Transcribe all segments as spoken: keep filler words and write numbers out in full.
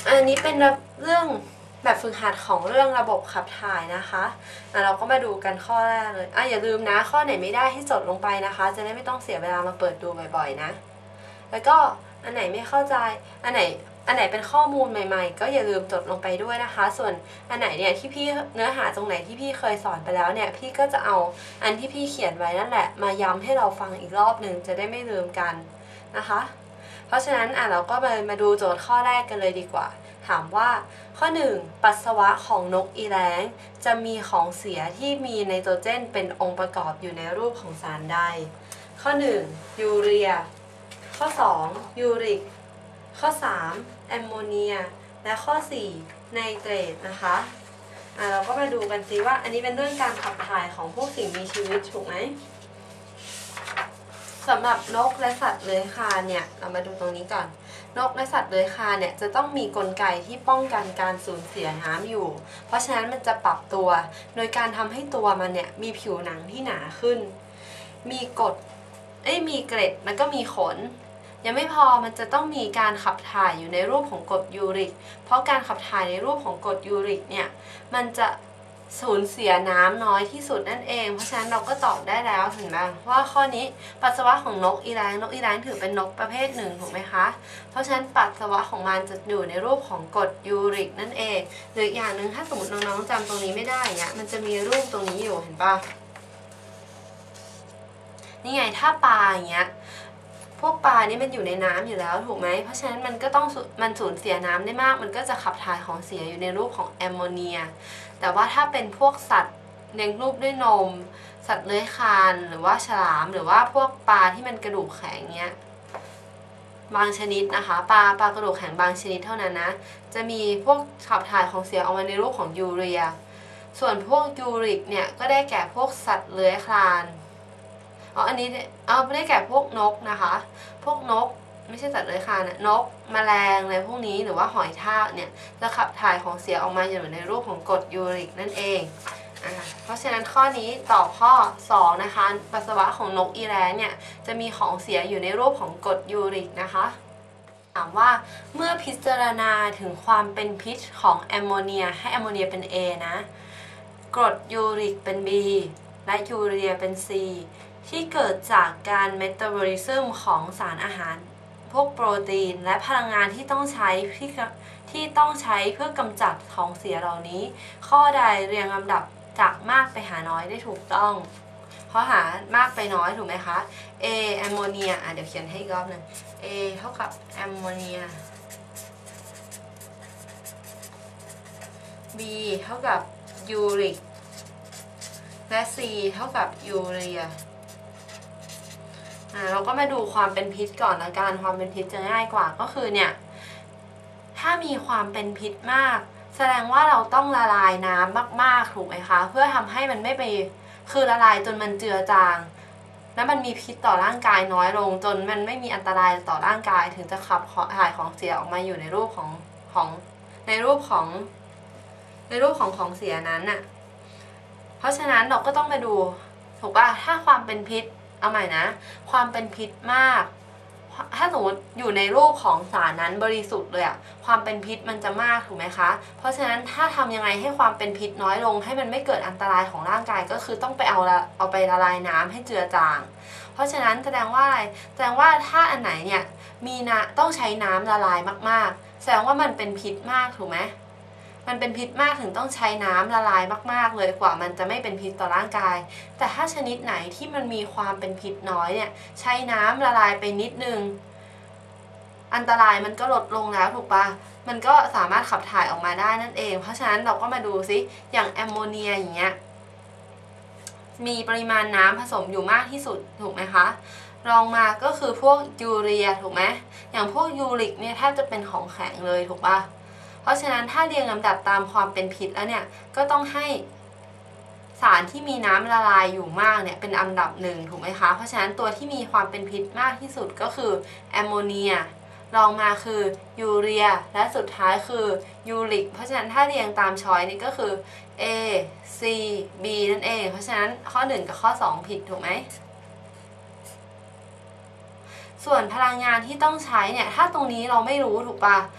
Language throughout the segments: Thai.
อันนี้เป็นเรื่องแบบฝึกหัดของเรื่องระบบขับถ่ายนะคะะเราก็มาดูกันข้อแรกเลยอ่ะอย่าลืมนะข้อไหนไม่ได้ให้จดลงไปนะคะจะได้ไม่ต้องเสียเวลามาเปิดดูบ่อยๆนะแล้วก็อันไหนไม่เข้าใจอันไหนอันไหนเป็นข้อมูลใหม่ๆก็อย่าลืมจดลงไปด้วยนะคะส่วนอันไหนเนี่ยที่พี่เนื้อหาตรงไหนที่พี่เคยสอนไปแล้วเนี่ยพี่ก็จะเอาอันที่พี่เขียนไว้นั่นแหละมาย้ำให้เราฟังอีกรอบหนึ่งจะได้ไม่ลืมกันนะคะเพราะฉะนั้นอ่ะเราก็มามาดูโจทย์ข้อแรกกันเลยดีกว่าถามว่าข้อหนึ่งปัสสาวะของนกอีแร้งจะมีของเสียที่มีไนโตรเจนเป็นองค์ประกอบอยู่ในรูปของสารใดข้อหนึ่งยูเรียข้อสองยูริกข้อสามแอมโมเนียและข้อสี่ไนเตรตนะคะอ่ะเราก็มาดูกันซิว่าอันนี้เป็นเรื่องการขับถ่ายของพวกสิ่งมีชีวิตถูกไหมสำหรับนกและสัตว์เลื้อยคลานเนี่ยเรามาดูตรงนี้ก่อนนกและสัตว์เลื้อยคลานเนี่ยจะต้องมีกลไกที่ป้องกันการสูญเสียน้ำอยู่เพราะฉะนั้นมันจะปรับตัวโดยการทำให้ตัวมันเนี่ยมีผิวหนังที่หนาขึ้นมีกรดเอ้ยมีเกล็ดแล้วก็มีขนยังไม่พอมันจะต้องมีการขับถ่ายอยู่ในรูปของกรดยูริกเพราะการขับถ่ายในรูปของกรดยูริกเนี่ยมันจะสูญเสียน้ำน้อยที่สุดนั่นเองเพราะฉะนั้นเราก็ตอบได้แล้วเห็นไหมว่าข้อนี้ปัสสาวะของนกอีแร้งนกอีแร้งถือเป็นนกประเภทหนึ่งถูกไหมคะเพราะฉะนั้นปัสสาวะของมันจะอยู่ในรูปของกรดยูริกนั่นเองหรืออย่างหนึ่งถ้าสมมติน้องๆจำตรงนี้ไม่ได้เนี่ยมันจะมีรูปตรงนี้อยู่เห็นปะนี่ไงถ้าปลาอย่างเงี้ยพวกปลานี่มันอยู่ในน้ำอยู่แล้วถูกไหมเพราะฉะนั้นมันก็ต้องมันสูญเสียน้ำได้มากมันก็จะขับถ่ายของเสียอยู่ในรูปของแอมโมเนียแต่ว่าถ้าเป็นพวกสัตว์เลี้ยงลูกด้วยนมสัตว์เลื้อยคลานหรือว่าฉลามหรือว่าพวกปลาที่มันกระดูกแข็งเนี้ยบางชนิดนะคะปลาปลากระดูกแข็งบางชนิดเท่านั้นนะจะมีพวกขับถ่ายของเสียออกมาในรูปของยูเรียส่วนพวกยูริกเนี่ยก็ได้แก่พวกสัตว์เลื้อยคลานอ๋ออันนี้เอาไม่ได้แก่พวกนกนะคะพวกนกไม่ใช่สัตว์เลื้อยคลานนะนกแมลงอะไรพวกนี้หรือว่าหอยทากเนี่ยจะขับถ่ายของเสียออกมาอยู่ในรูปของกรดยูริกนั่นเองอ่าเพราะฉะนั้นข้อนี้ตอบข้อสองนะคะปัสสาวะของนกอีแร้งเนี่ยจะมีของเสียอยู่ในรูปของกรดยูริกนะคะถามว่าเมื่อพิจารณาถึงความเป็นพิษของแอมโมเนียให้แอมโมเนียเป็น A นะกรดยูริกเป็น B และยูเรียเป็น Cที่เกิดจากการเมตาบอลิซึมของสารอาหารพวกโปรตีนและพลังงานที่ต้องใช้ที่ที่ต้องใช้เพื่อกำจัดของเสียเหล่านี้ข้อใดเรียงลำดับจากมากไปหาน้อยได้ถูกต้องเพราะหามากไปน้อยถูกไหมคะ A แอมโมเนียอ่ะเดี๋ยวเขียนให้อีกรอบหนึ่ง A เท่ากับแอมโมเนีย B เท่ากับยูริกและ C เท่ากับยูเรียเราก็มาดูความเป็นพิษก่อนละกันความเป็นพิษจะง่ายกว่าก็คือเนี่ยถ้ามีความเป็นพิษมากแสดงว่าเราต้องละลายน้ำมากๆถูกไหมคะเพื่อทำให้มันไม่ไปคือละลายจนมันเจือจางแล้วมันมีพิษต่อร่างกายน้อยลงจนมันไม่มีอันตรายต่อร่างกายถึงจะขับถ่ายของเสียออกมาอยู่ในรูปของของในรูปของในรูปของของเสียนั้นน่ะเพราะฉะนั้นเราก็ต้องมาดูถูกป่ะถ้าความเป็นพิษเอาใหม่นะความเป็นพิษมากถ้าสมมติอยู่ในรูปของสารนั้นบริสุทธิ์เลยอะความเป็นพิษมันจะมากถูกไหมคะเพราะฉะนั้นถ้าทำยังไงให้ความเป็นพิษน้อยลงให้มันไม่เกิดอันตรายของร่างกายก็คือต้องไปเอาละเอาไปละลายน้ำให้เจือจางเพราะฉะนั้นแสดงว่าอะไรแสดงว่าถ้าอันไหนเนี่ยมีน้ำต้องใช้น้ำละลายมากๆแสดงว่ามันเป็นพิษมากถูกไหมมันเป็นพิษมากถึงต้องใช้น้ำละลายมากๆเลยกว่ามันจะไม่เป็นพิษต่อร่างกายแต่ถ้าชนิดไหนที่มันมีความเป็นพิษน้อยเนี่ยใช้น้ำละลายไปนิดนึงอันตรายมันก็ลดลงแล้วถูกปะมันก็สามารถขับถ่ายออกมาได้นั่นเองเพราะฉะนั้นเราก็มาดูซิอย่างแอมโมเนียอย่างเงี้ยมีปริมาณน้ำผสมอยู่มากที่สุดถูกไหมคะรองมาก็คือพวกยูเรียถูกไหมอย่างพวกยูริกเนี่ยแทบจะเป็นของแข็งเลยถูกปะเพราะฉะนั้นถ้าเรียงลำดับตามความเป็นพิษแล้วเนี่ยก็ต้องให้สารที่มีน้ำละลายอยู่มากเนี่ยเป็นอันดับหนึ่งถูกไหมคะเพราะฉะนั้นตัวที่มีความเป็นพิษมากที่สุดก็คือแอมโมเนียรองมาคือยูเรียและสุดท้ายคือยูริกเพราะฉะนั้นถ้าเรียงตามช้อยนี่ก็คือ A C B นั่นเองเพราะฉะนั้นข้อหนึ่งกับข้อสองผิดถูกไหมส่วนพลังงานที่ต้องใช้เนี่ยถ้าตรงนี้เราไม่รู้ถูกปะ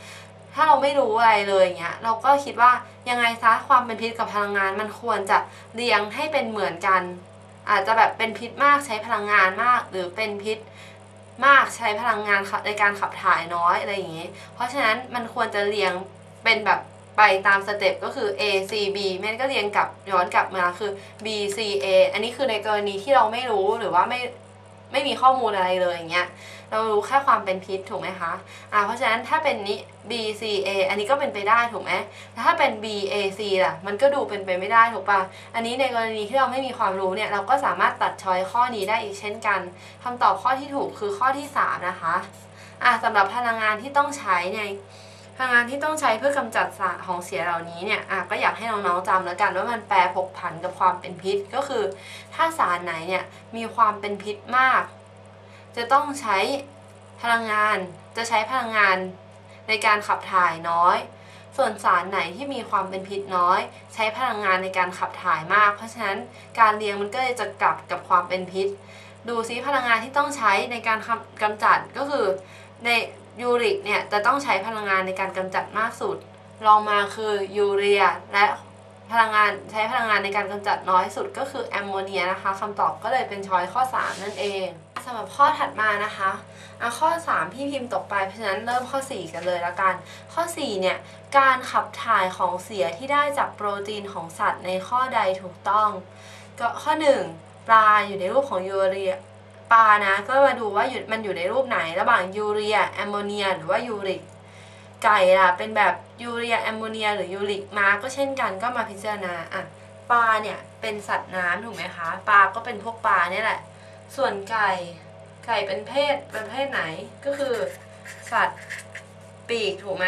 ถ้าเราไม่รู้อะไรเลยอย่างเงี้ยเราก็คิดว่ายังไงซะความเป็นพิษกับพลังงานมันควรจะเรียงให้เป็นเหมือนกันอาจจะแบบเป็นพิษมากใช้พลังงานมากหรือเป็นพิษมากใช้พลังงานในการขับถ่ายน้อยอะไรอย่างงี้เพราะฉะนั้นมันควรจะเรียงเป็นแบบไปตามสเต็ปก็คือ A C B แม่ก็เรียงกลับย้อนกลับมาคือ B C A อันนี้คือในกรณีที่เราไม่รู้หรือว่าไม่ไม่มีข้อมูลอะไรเลยอย่างเงี้ยเรารู้แค่ความเป็นพิษถูกไหมคะอ่าเพราะฉะนั้นถ้าเป็นนี้ B C A อันนี้ก็เป็นไปได้ถูกไหมแต่ถ้าเป็น B A C ล่ะมันก็ดูเป็นไปไม่ได้ถูกปะอันนี้ในกรณีที่เราไม่มีความรู้เนี่ยเราก็สามารถตัดช้อยข้อนี้ได้อีกเช่นกันคำตอบข้อที่ถูกคือข้อที่สามนะคะอ่าสำหรับพลังงานที่ต้องใช้ในพลังงานที่ต้องใช้เพื่อกำจัดสารของเสียเหล่านี้เนี่ยอ่ะก็อยากให้น้องๆจำแล้วกันว่ามันแปรผกผันกับความเป็นพิษก็คือถ้าสารไหนเนี่ยมีความเป็นพิษมากจะต้องใช้พลังงานจะใช้พลังงานในการขับถ่ายน้อยส่วนสารไหนที่มีความเป็นพิษน้อยใช้พลังงานในการขับถ่ายมากเพราะฉะนั้นการเรียงมันก็เลยจะกลับกับความเป็นพิษดูซิพลังงานที่ต้องใช้ในการกำจัดก็คือในยูริกเนี่ยจะต้องใช้พลังงานในการกำจัดมากสุดรองมาคือยูเรียและพลังงานใช้พลังงานในการกำจัดน้อยสุดก็คือแอมโมเนียนะคะคำตอบก็เลยเป็นช้อยข้อสามนั่นเองสำหรับข้อถัดมานะคะอ่ะข้อสามพี่พิมพ์ตกไปเพราะฉะนั้นเริ่มข้อสี่กันเลยละกันข้อสี่เนี่ยการขับถ่ายของเสียที่ได้จากโปรตีนของสัตว์ในข้อใดถูกต้องก็ข้อหนึ่งปลาอยู่ในรูปของยูเรียปลานะก็มาดูว่ามันอยู่ในรูปไหนระหว่างยูเรียแอมโมเนียหรือว่ายูริกไก่ล่ะเป็นแบบยูเรียแอมโมเนียหรือยูริกม้าก็เช่นกันก็มาพิจารณาอ่ะปลาเนี่ยเป็นสัตว์น้ำถูกไหมคะปลาก็เป็นพวกปลาเนี่ยแหละส่วนไก่ไก่เป็นเพศเป็นเพศไหนก็คือสัตว์ปีกถูกไหม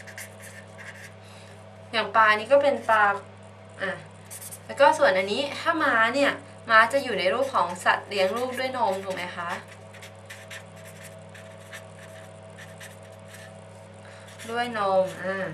อย่างปลานี้ก็เป็นปลาอ่ะแล้วก็ส่วนอันนี้ถ้าม้าเนี่ยม้าจะอยู่ในรูปของสัตว์เลี้ยงลูกด้วยนมถูกไหมคะด้วยนมอ่า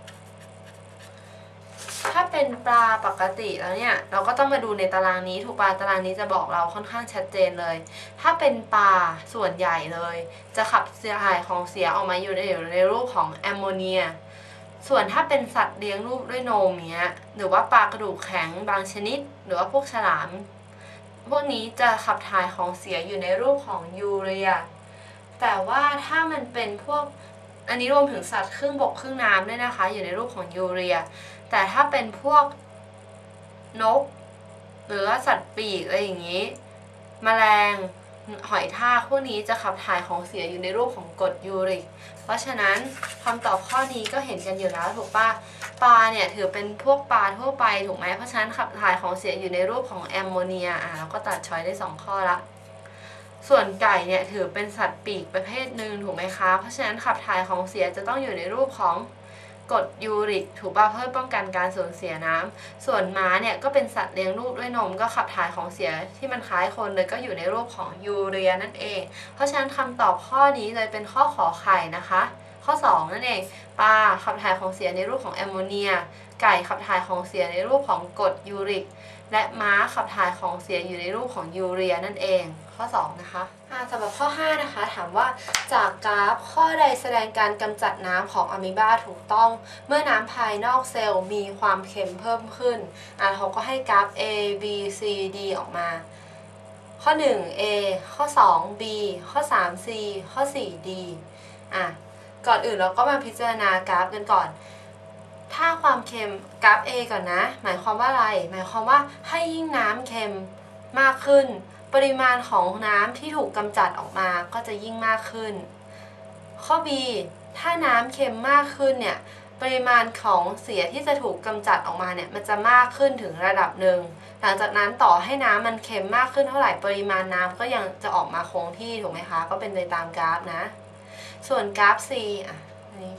ถ้าเป็นปลาปกติแล้วเนี่ยเราก็ต้องมาดูในตารางนี้ถูกปลาตารางนี้จะบอกเราค่อนข้างชัดเจนเลยถ้าเป็นปลาส่วนใหญ่เลยจะขับเสียหายของเสียออกมาอยู่ในในรูปของแอมโมเนียส่วนถ้าเป็นสัตว์เลี้ยงลูกด้วยนมเนี้ยหรือว่าปลากระดูกแข็งบางชนิดหรือว่าพวกฉลามพวกนี้จะขับถ่ายของเสียอยู่ในรูปของยูเรียแต่ว่าถ้ามันเป็นพวกอันนี้รวมถึงสัตว์ครึ่งบกครึ่งน้ำด้วยนะคะอยู่ในรูปของยูเรียแต่ถ้าเป็นพวกนกหรือว่าสัตว์ปีกอะไรอย่างนี้แมลงหอยทากพวกนี้จะขับถ่ายของเสียอยู่ในรูปของกรดยูริกเพราะฉะนั้นคำตอบข้อนี้ก็เห็นกันอยู่แล้วถูกป่ะปลาเนี่ยถือเป็นพวกปลาทั่วไปถูกไหมเพราะฉะนั้นขับถ่ายของเสียอยู่ในรูปของแอมโมเนียอ่ะเราก็ตัดช้อยได้สองข้อละส่วนไก่เนี่ยถือเป็นสัตว์ปีกประเภทหนึ่งถูกไหมคะเพราะฉะนั้นขับถ่ายของเสียจะต้องอยู่ในรูปของกรดยูริกถูกป่ะเพื่อป้องกันการสูญเสียน้ำส่วนม้าเนี่ยก็เป็นสัตว์เลี้ยงลูกด้วยนมก็ขับถ่ายของเสียที่มันคล้ายคนเลยก็อยู่ในรูปของยูเรียนั่นเองเพราะฉะนั้นคำตอบข้อนี้เลยเป็นข้อขอไข่นะคะข้อสองนั่นเองปลาขับถ่ายของเสียในรูปของแอมโมเนียไก่ขับถ่ายของเสียในรูปของกรดยูริกและม้าขับถ่ายของเสียอยู่ในรูปของยูเรียนั่นเองข้อสองนะคะสำหรับข้อห้านะคะถามว่าจากกราฟข้อใดแสดงการกำจัดน้ำของอะมีบาถูกต้องเมื่อน้ำภายนอกเซลล์มีความเค็มเพิ่มขึ้นอ่ะเขาก็ให้กราฟ A B C D ออกมาข้อหนึ่ง A ข้อสอง B ข้อสาม C ข้อสี่ D อ่ะก่อนอื่นเราก็มาพิจารณากราฟกันก่อนถ้าความเค็มกราฟ A ก่อนนะหมายความว่าอะไรหมายความว่าให้ยิ่งน้ำเค็มมากขึ้นปริมาณของน้ำที่ถูกกำจัดออกมาก็จะยิ่งมากขึ้นข้อ B ถ้าน้ำเค็มมากขึ้นเนี่ยปริมาณของเสียที่จะถูกกำจัดออกมาเนี่ยมันจะมากขึ้นถึงระดับหนึ่งหลังจากนั้นต่อให้น้ำมันเค็มมากขึ้นเท่าไหร่ปริมาณน้ำก็ยังจะออกมาคงที่ถูกไหมคะก็เป็นไปตามกราฟนะส่วนกราฟ C อ่ะอันนี้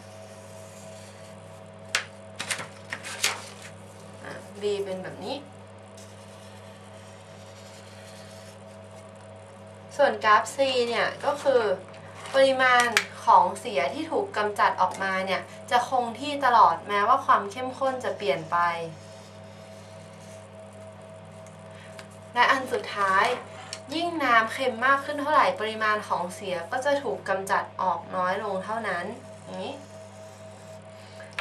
B เป็นแบบนี้ส่วนกราฟ C เนี่ยก็คือปริมาณของเสียที่ถูกกำจัดออกมาเนี่ยจะคงที่ตลอดแม้ว่าความเข้มข้นจะเปลี่ยนไปและอันสุดท้ายยิ่งน้ำเค็มมากขึ้นเท่าไหร่ปริมาณของเสียก็จะถูกกำจัดออกน้อยลงเท่านั้นอย่างนี้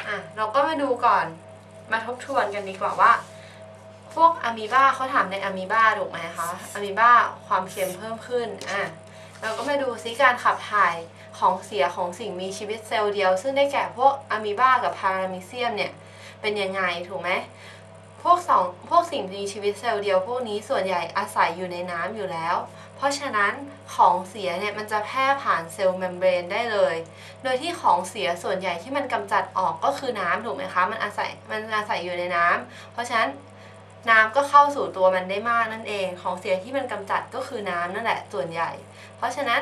อ่ะเราก็มาดูก่อนมาทบทวนกันดีกว่าว่าพวกอะมีบาเขาถามในอะมีบาถูกไหมคะอะมีบาความเค็มเพิ่มขึ้นอ่ะเราก็มาดูซิการขับถ่ายของเสียของสิ่งมีชีวิตเซลล์เดียวซึ่งได้แก่พวกอะมีบากับพารามิเซียมเนี่ยเป็นยังไงถูกไหมพวกสองพวกสิ่งมีชีวิตเซลล์เดียวพวกนี้ส่วนใหญ่อาศัยอยู่ในน้ำอยู่แล้วเพราะฉะนั้นของเสียเนี่ยมันจะแพร่ผ่านเซลล์เมมเบรนได้เลยโดยที่ของเสียส่วนใหญ่ที่มันกำจัดออกก็คือน้ำถูกไหมคะมันอาศัยมันอาศัยอยู่ในน้ำเพราะฉะนั้นน้ำก็เข้าสู่ตัวมันได้มากนั่นเองของเสียที่มันกำจัดก็คือน้ำนั่นแหละส่วนใหญ่เพราะฉะนั้น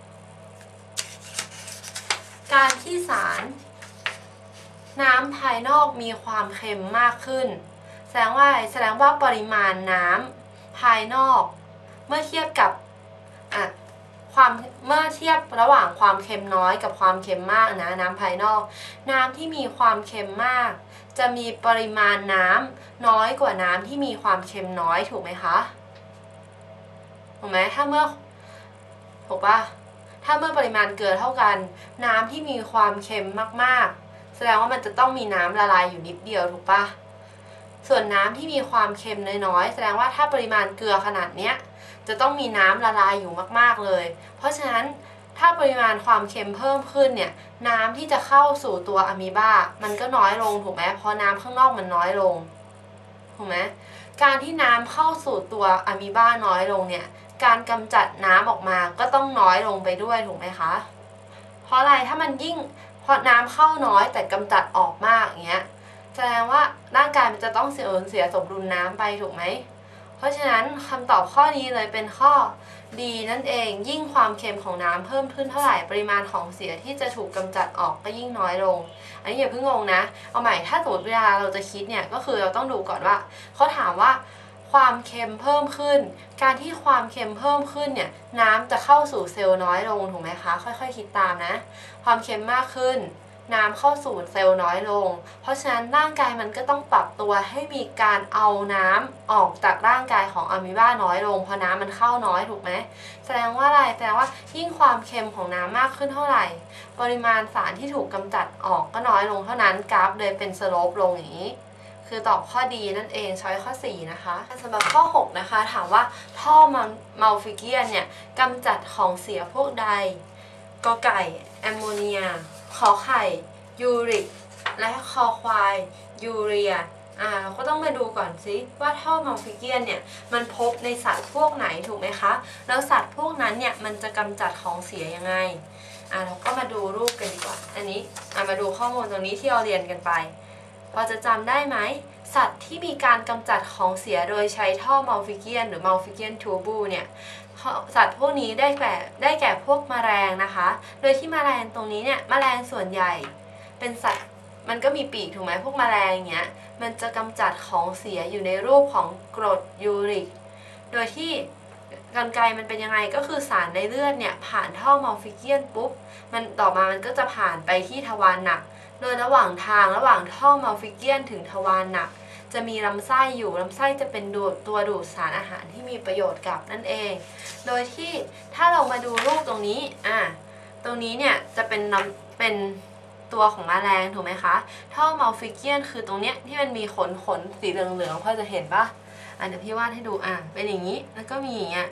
การที่สารน้ำภายนอกมีความเค็มมากขึ้นแสดงว่าแสดงว่าปริมาณน้ำภายนอกเมื่อเทียบกับอ่ะความเมื่อเทียบระหว่างความเค็มน้อยกับความเค็มมากนะน้ำภายนอกน้ำที่มีความเค็มมากจะมีปริมาณน้ำน้อยกว่าน้ำที่มีความเค็มน้อยถูกไหมคะถูกไหมถ้าเมื่อถูกปะถ้าเมื่อปริมาณเกลือเท่ากันน้ำที่มีความเค็มมากๆแสดงว่ามันจะต้องมีน้ำละลายอยู่นิดเดียวถูกปะส่วนน้ำที่มีความเค็มน้อยๆแสดงว่าถ้าปริมาณเกลือขนาดเนี้ยจะต้องมีน้ำละลายอยู่มากๆเลยเพราะฉะนั้นถ้าปริมาณความเค็มเพิ่มขึ้นเนี่ยน้ำที่จะเข้าสู่ตัวอะมีบามันก็น้อยลงถูกไหมเพราะน้ำข้างนอกมันน้อยลงถูกไหมการที่น้ำเข้าสู่ตัวอะมีบาน้อยลงเนี่ยการกำจัดน้ำออกมาก็ต้องน้อยลงไปด้วยถูกไหมคะเพราะอะไรถ้ามันยิ่งพอน้ำเข้าน้อยแต่กำจัดออกมากอย่างเงี้ยแสดงว่าร่างกายมันจะต้องเสียเสียสมดุลน้ำไปถูกไหมเพราะฉะนั้นคำตอบข้อนี้เลยเป็นข้อดีนั่นเองยิ่งความเค็มของน้ำเพิ่มขึ้นเท่าไหร่ปริมาณของเสียที่จะถูกกำจัดออกก็ยิ่งน้อยลงอันนี้อย่าเพิ่งงงนะเอาใหม่ถ้าสมมติเวลาเราจะคิดเนี่ยก็คือเราต้องดูก่อนว่าเขาถามว่าความเค็มเพิ่มขึ้นการที่ความเค็มเพิ่มขึ้นเนี่ยน้ำจะเข้าสู่เซลล์น้อยลงถูกไหมคะค่อยๆคิดตามนะความเค็มมากขึ้นน้ำเข้าสู่เซลล์น้อยลงเพราะฉะนั้นร่างกายมันก็ต้องปรับตัวให้มีการเอาน้ำออกจากร่างกายของอะมีบาน้อยลงเพราะน้ำมันเข้าน้อยถูกไหมแสดงว่าอะไรแสดงว่ายิ่งความเค็มของน้ำมากขึ้นเท่าไหร่ปริมาณสารที่ถูกกำจัดออกก็น้อยลงเท่านั้นกราฟเลยเป็นสโลปลงอย่างนี้คือตอบข้อดีนั่นเองช้อยข้อสี่นะคะสำหรับข้อหกนะคะถามว่าท่อมัลฟิเกียนเนี่ยกำจัดของเสียพวกใดกอไก่แอมโมเนียขอไข่ยูริกและคอควายยูเรียอ่าเราก็ต้องมาดูก่อนสิว่าท่อมัลฟิเกียนเนี่ยมันพบในสัตว์พวกไหนถูกไหมคะแล้วสัตว์พวกนั้นเนี่ยมันจะกำจัดของเสียยังไงอ่าเราก็มาดูรูปกันดีกว่าอันนี้อ่ามาดูข้อมูลตรงนี้ที่เราเรียนกันไปพอจะจำได้ไหมสัตว์ที่มีการกำจัดของเสียโดยใช้ท่อมัลฟิเกียนหรือมัลฟิเกียนทูบูเนี่ยสัตว์พวกนี้ได้แก่ได้แก่พวกแมลงนะคะโดยที่แมลงตรงนี้เนี่ยแมลงส่วนใหญ่เป็นสัตว์มันก็มีปีกถูกไหมพวกแมลงอย่างเงี้ยมันจะกำจัดของเสียอยู่ในรูปของกรดยูริกโดยที่กรรไกรมันเป็นยังไงก็คือสารในเลือดเนี่ยผ่านท่อมัลฟิเกียนปุ๊บมันต่อมามันก็จะผ่านไปที่ทวารหนักโดยระหว่างทางระหว่างท่อมัลฟิเกียนถึงทวารหนักจะมีลำไส้อยู่ลำไส้จะเป็นดูดตัวดูดสารอาหารที่มีประโยชน์กับนั่นเองโดยที่ถ้าเรามาดูรูปตรงนี้อ่ะตรงนี้เนี่ยจะเป็นเป็นตัวของแมลงถูกไหมคะท่อมัลฟิเกียนคือตรงเนี้ยที่มันมีขนขนสีเหลืองๆพอจะเห็นปะอ่ะเดี๋ยวพี่วาดให้ดูอ่ะเป็นอย่างนี้แล้วก็มีอย่างเงี้ย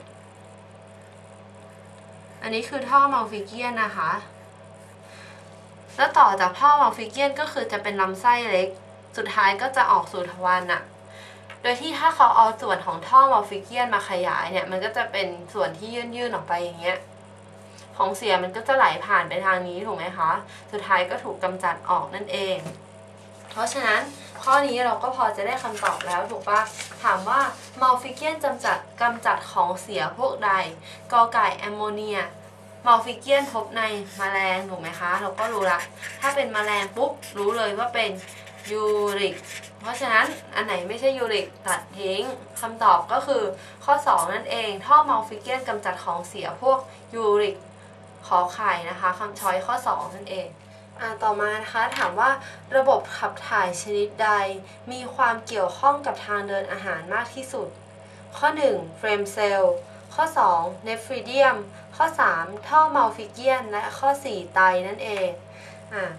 อันนี้คือท่อมัลฟิเกียนนะคะแล้วต่อจากท่อมัลฟิเกียนก็คือจะเป็นลำไส้เล็กสุดท้ายก็จะออกสู่ทวารหนักโดยที่ถ้าเขาเอาส่วนของท่อมัลฟิเกียนมาขยายเนี่ยมันก็จะเป็นส่วนที่ยื่นๆออกไปอย่างเงี้ยของเสียมันก็จะไหลผ่านไปทางนี้ถูกไหมคะสุดท้ายก็ถูกกำจัดออกนั่นเองเพราะฉะนั้นข้อนี้เราก็พอจะได้คำตอบแล้วถูกปะถามว่ามัลฟิเกียนกำจัดกำจัดของเสียพวกใดกอไก่แอมโมเนียมัลฟิเกียนพบในแมลงถูกไหมคะเราก็รู้ละถ้าเป็นแมลงปุ๊บรู้เลยว่าเป็นยูริกเพราะฉะนั้นอันไหนไม่ใช่ยูริกตัดทิ้งคำตอบก็คือข้อสองนั่นเองท่อมัลฟิเกียนกำจัดของเสียพวกยูริกขอไข่นะคะคำช้อยข้อสองนั่นเองอ่าต่อมานะคะถามว่าระบบขับถ่ายชนิดใดมีความเกี่ยวข้องกับทางเดินอาหารมากที่สุดข้อหนึ่งเฟรมเซลล์ข้อสองเนฟริเดียมข้อสามท่อมัลฟิเกียนและข้อสี่ไตนั่นเองอ่า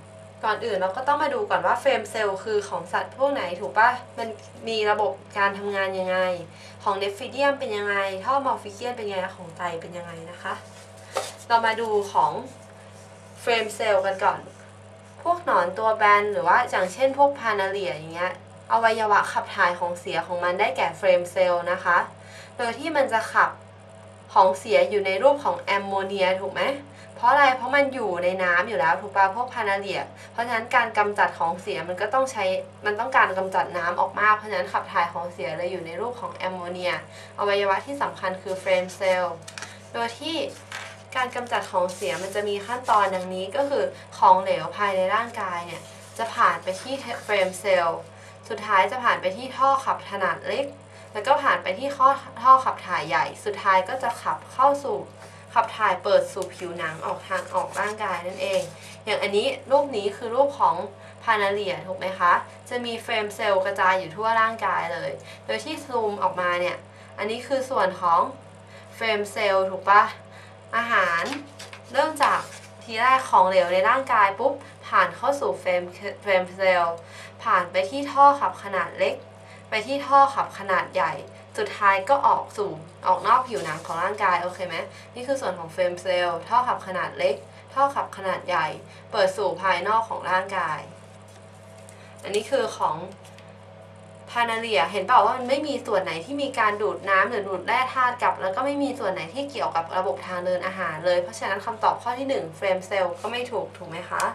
ก่อนอื่นเราก็ต้องมาดูก่อนว่าเฟรมเซลล์คือของสัตว์พวกไหนถูกปะมันมีระบบการทำงานยังไงของเนฟฟิเดียมเป็นยังไงท่อมัลฟิเกียนเป็นยังไงของไตเป็นยังไงนะคะเรามาดูของเฟรมเซลล์กันก่อนพวกหนอนตัวแบนหรือว่าอย่างเช่นพวกพานาเลียอย่างเงี้ยอวัยวะขับถ่ายของเสียของมันได้แก่เฟรมเซลล์นะคะโดยที่มันจะขับของเสียอยู่ในรูปของแอมโมเนียถูกไหมเพราะอะไรเพราะมันอยู่ในน้ำอยู่แล้วถูกป่ะพวกพานาเลียเพราะฉะนั้นการกำจัดของเสียมันก็ต้องใช้มันต้องการกำจัดน้ำออกมากเพราะฉะนั้นขับถ่ายของเสียเลยอยู่ในรูปของแอมโมเนียอวัยวะที่สำคัญคือเฟรมเซลล์โดยที่การกำจัดของเสียมันจะมีขั้นตอนดังนี้ก็คือของเหลวภายในร่างกายเนี่ยจะผ่านไปที่เฟรมเซลล์สุดท้ายจะผ่านไปที่ท่อขับขนาดเล็กแล้วก็ผ่านไปที่ข้อท่อขับถ่ายใหญ่สุดท้ายก็จะขับเข้าสู่ขับถ่ายเปิดสู่ผิวหนังออกทางออกร่างกายนั่นเองอย่างอันนี้รูปนี้คือรูปของพานาเลียถูกไหมคะจะมีเฟรมเซลล์กระจายอยู่ทั่วร่างกายเลยโดยที่ซูมออกมาเนี่ยอันนี้คือส่วนของเฟรมเซลล์ถูกปะอาหารเริ่มจากทีแรกของเหลวในร่างกายปุ๊บผ่านเข้าสู่เฟรมเฟรมเซลล์ผ่านไปที่ท่อขับขนาดเล็กไปที่ท่อขับขนาดใหญ่สุดท้ายก็ออกสู่ออกนอกผิวหนังของร่างกายโอเคไหมนี่คือส่วนของเฟรมเซลล์ท่อขับขนาดเล็กท่อขับขนาดใหญ่เปิดสู่ภายนอกของร่างกายอันนี้คือของพานาเลียเห็นเปล่าว่ามันไม่มีส่วนไหนที่มีการดูดน้ำหรือดูดแร่ธาตุกลับแล้วก็ไม่มีส่วนไหนที่เกี่ยวกับระบบทางเดินอาหารเลยเพราะฉะนั้นคำตอบข้อที่หนึ่งเฟรมเซลล์ก็ไม่ถูกถูกไหมคะ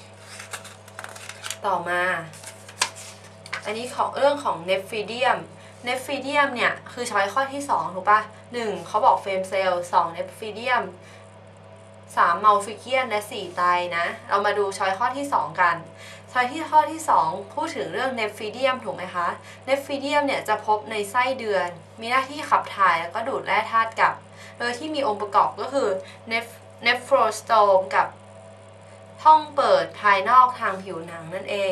ต่อมาอันนี้ของเรื่องของเนฟฟิเดียมเนฟฟิเดียมเนี่ยคือช้อยข้อที่สองถูกปะหนึ่งเขาบอกเฟรมเซลล์สองเนฟฟิเดียมสามมัลฟิเกียนและสี่ไตนะเรามาดูช้อยข้อที่สองกันช้อยที่ข้อที่สองพูดถึงเรื่องเนฟฟิเดียมถูกไหมคะเนฟฟิเดียมเนี่ยจะพบในไส้เดือนมีหน้าที่ขับถ่ายแล้วก็ดูดแร่ธาตุกลับโดยที่มีองค์ประกอบก็คือเนฟเนฟโรสโตมกับช่องเปิดภายนอกทางผิวหนังนั่นเอง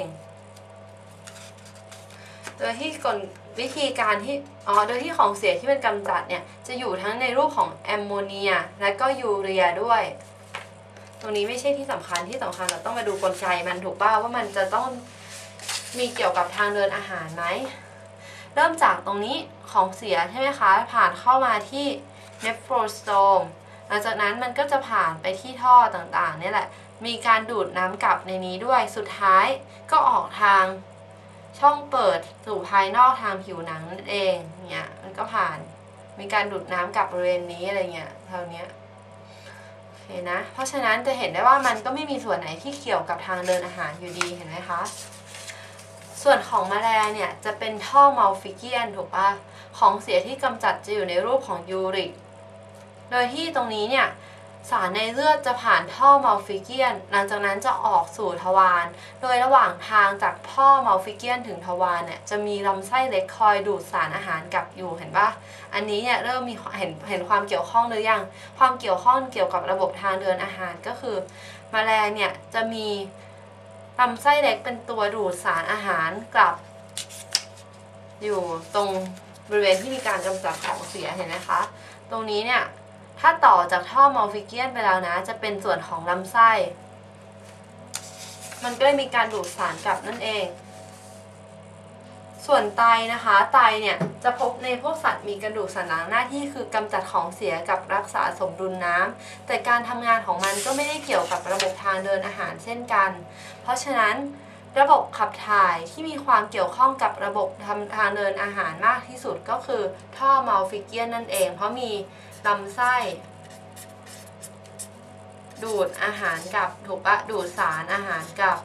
โดยที่กลวิธีการที่อ๋อโดยที่ของเสียที่เป็นกำจัดเนี่ยจะอยู่ทั้งในรูปของแอมโมเนียและก็ยูเรียด้วยตรงนี้ไม่ใช่ที่สำคัญที่สำคัญเราต้องมาดูกลไกมันถูกป่ะว่ามันจะต้องมีเกี่ยวกับทางเดินอาหารไหมเริ่มจากตรงนี้ของเสียใช่ไหมคะผ่านเข้ามาที่เนฟโรสโตมหลังจากนั้นมันก็จะผ่านไปที่ท่อต่างๆนี่แหละมีการดูดน้ำกลับในนี้ด้วยสุดท้ายก็ออกทางช่องเปิดสู่ภายนอกทางผิวหนังนั่นเองเนี่ยมันก็ผ่านมีการดูดน้ำกลับบริเวณนี้อะไรเงี้ยเท่านี้โอเคนะเพราะฉะนั้นจะเห็นได้ว่ามันก็ไม่มีส่วนไหนที่เกี่ยวกับทางเดินอาหารอยู่ดีเห็นไหมคะส่วนของแมลงเนี่ยจะเป็นท่อมัลฟิเกียนถูกป่ะของเสียที่กำจัดจะอยู่ในรูปของยูริกโดยที่ตรงนี้เนี่ยสารในเลือดจะผ่านท่อมัลฟิเกียนหลังจากนั้นจะออกสู่ทวารโดยระหว่างทางจากท่อมัลฟิเกียนถึงทวารเนี่ยจะมีลำไส้เล็กคอยดูดสารอาหารกลับอยู่เห็นปะอันนี้เนี่ยเริ่มมีเห็นเห็นความเกี่ยวข้องหรือยังความเกี่ยวข้องเกี่ยวกับระบบทางเดินอาหารก็คือแมลงเนี่ยจะมีลำไส้เล็กเป็นตัวดูดสารอาหารกลับอยู่ตรงบริเวณที่มีการกำจัดของเสียเห็นไหมคะตรงนี้เนี่ยถ้าต่อจากท่อมัลฟิเกียนไปแล้วนะจะเป็นส่วนของลำไส้มันก็เลยมีการดูดสารกลับนั่นเองส่วนไตนะคะไตเนี่ยจะพบในพวกสัตว์มีกระดูกสันหลังหน้าที่คือกำจัดของเสียกับรักษาสมดุลน้ำแต่การทำงานของมันก็ไม่ได้เกี่ยวกับระบบทางเดินอาหารเช่นกันเพราะฉะนั้นระบบขับถ่ายที่มีความเกี่ยวข้องกับระบบทำทางเดินอาหารมากที่สุดก็คือท่อมัลฟิเกียนนั่นเองเพราะมีลำไส้ดูดอาหารกับถูกปะดูดสารอาหารกับ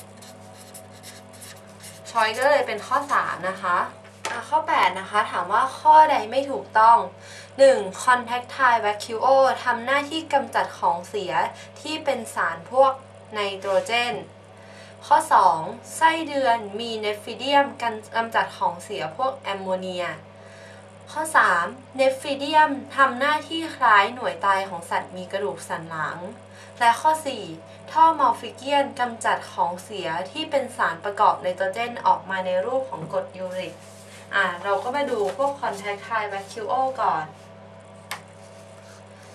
ช้อยก็เลยเป็นข้อสามนะคะข้อแปดนะคะถามว่าข้อใดไม่ถูกต้อง หนึ่ง Contractile vacuole ทำหน้าที่กำจัดของเสียที่เป็นสารพวกไนโตรเจนข้อสองไส้เดือนมีเนฟฟิเดียมกำจัดของเสียพวกแอมโมเนียข้อสามเนฟฟิเดียมทำหน้าที่คล้ายหน่วยไตของสัตว์มีกระดูกสันหลังและข้อสี่ท่อมัลฟิเกียนกำจัดของเสียที่เป็นสารประกอบไนโตรเจนออกมาในรูปของกรดยูริกอ่ะเราก็มาดูพวก Contractile vacuole ก่อน